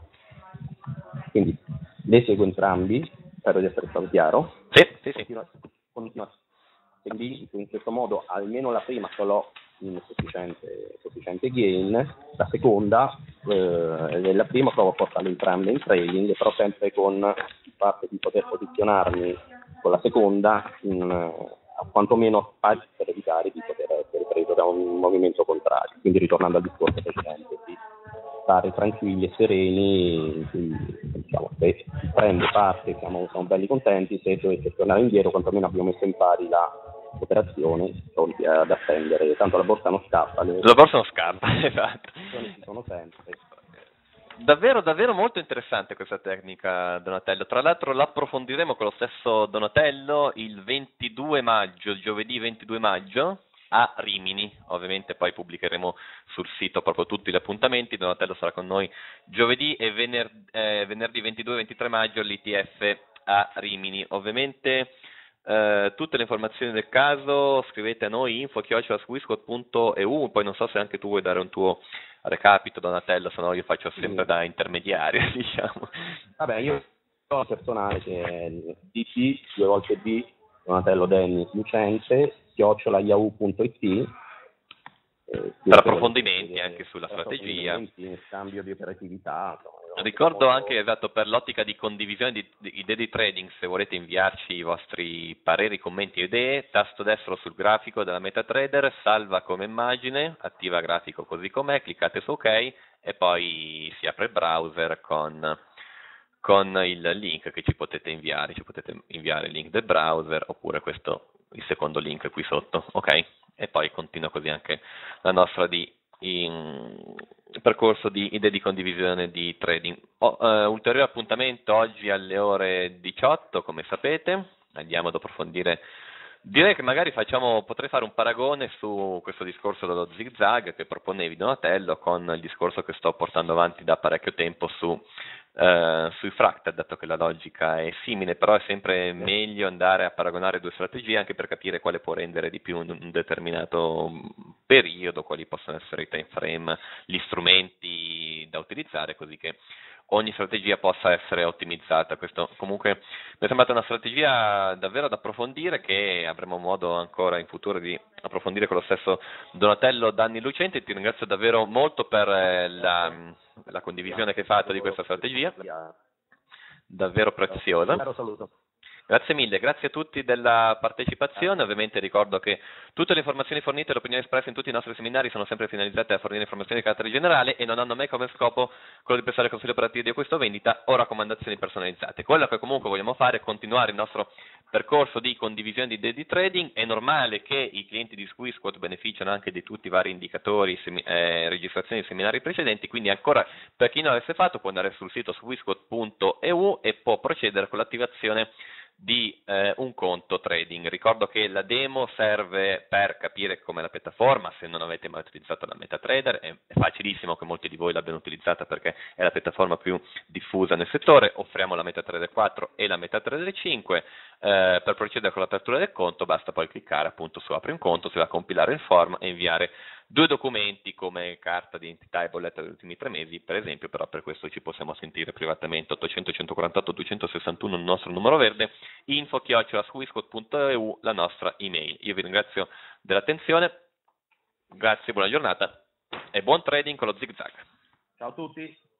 Quindi le seguo entrambi, spero di essere stato chiaro. Sì, sì, sì. Continua, continua. Quindi in questo modo almeno la prima ce l'ho in sufficiente, sufficiente gain, la seconda eh, la prima provo a portarle entrambe in trading, però sempre con il fatto di poter posizionarmi con la seconda in, a quantomeno per evitare di poter essere preso da un movimento contrario. Quindi ritornando al discorso precedente, di stare tranquilli e sereni, quindi, diciamo, se prende parte siamo, siamo belli contenti, se dovesse tornare indietro quantomeno abbiamo messo in pari la operazione, pronti ad attendere, tanto la borsa non scappa. Le... La borsa non scappa, esatto. Ci sono sempre. Davvero, davvero molto interessante questa tecnica, Donatello. Tra l'altro l'approfondiremo con lo stesso Donatello il ventidue maggio, giovedì ventidue maggio, a Rimini. Ovviamente poi pubblicheremo sul sito proprio tutti gli appuntamenti. Donatello sarà con noi giovedì e venerdì, eh, venerdì ventidue ventitré maggio l'I T F a Rimini. Ovviamente eh, tutte le informazioni del caso scrivete a noi info chiocciola swisquot punto e u. Poi non so se anche tu vuoi dare un tuo recapito, Donatello, se no io faccio sempre da intermediario, diciamo. Vabbè, io ho un personale che è il D T, due volte D, Donatello Dennis Lucente, chiocciola yahoo punto it, eh, per approfondimenti anche sulla strategia, in scambio di operatività. Insomma, ricordo anche, esatto, per l'ottica di condivisione di, di idee di trading, se volete inviarci i vostri pareri, commenti e idee, tasto destro sul grafico della MetaTrader, salva come immagine, attiva grafico così com'è, cliccate su ok e poi si apre il browser con, con il link che ci potete inviare, ci potete inviare il link del browser oppure questo, il secondo link qui sotto, ok? E poi continua così anche la nostra di in percorso di idee di condivisione di trading. Oh, uh, ulteriore appuntamento oggi alle ore diciotto, come sapete, andiamo ad approfondire. Direi che magari facciamo, potrei fare un paragone su questo discorso dello zigzag che proponevi, Donatello, con il discorso che sto portando avanti da parecchio tempo su Uh, sui fractal, dato che la logica è simile, però è sempre meglio andare a paragonare due strategie anche per capire quale può rendere di più in un determinato periodo, quali possono essere i time frame, gli strumenti da utilizzare, così che ogni strategia possa essere ottimizzata. Questo comunque mi è sembrata una strategia davvero da approfondire, che avremo modo ancora in futuro di approfondire con lo stesso Donatello Danni Lucente. Ti ringrazio davvero molto per la, la condivisione che hai fatto di questa strategia, davvero preziosa. Grazie mille, grazie a tutti della partecipazione. Ovviamente ricordo che tutte le informazioni fornite e le opinioni espresse in tutti i nostri seminari sono sempre finalizzate a fornire informazioni di carattere generale e non hanno mai come scopo quello di prestare consigli operativi di acquisto o vendita o raccomandazioni personalizzate. Quello che comunque vogliamo fare è continuare il nostro percorso di condivisione di idee di trading. È normale che i clienti di Swissquote beneficiano anche di tutti i vari indicatori, semi, eh, registrazioni di seminari precedenti, quindi ancora per chi non l'avesse fatto può andare sul sito swissquote punto e u e può procedere con l'attivazione di eh, un conto trading. Ricordo che la demo serve per capire com'è la piattaforma. Se non avete mai utilizzato la MetaTrader è, è facilissimo che molti di voi l'abbiano utilizzata perché è la piattaforma più diffusa nel settore. Offriamo la MetaTrader quattro e la MetaTrader cinque. Eh, per procedere con l'apertura del conto basta poi cliccare appunto su apri un conto, si va a compilare il form e inviare due documenti come carta di identità e bolletta degli ultimi tre mesi, per esempio, però per questo ci possiamo sentire privatamente. Ottocento centoquarantotto duecentosessantuno il nostro numero verde, info chiocciola swissquote punto e u la nostra email. Io vi ringrazio dell'attenzione, grazie, buona giornata e buon trading con lo zig zag. Ciao a tutti.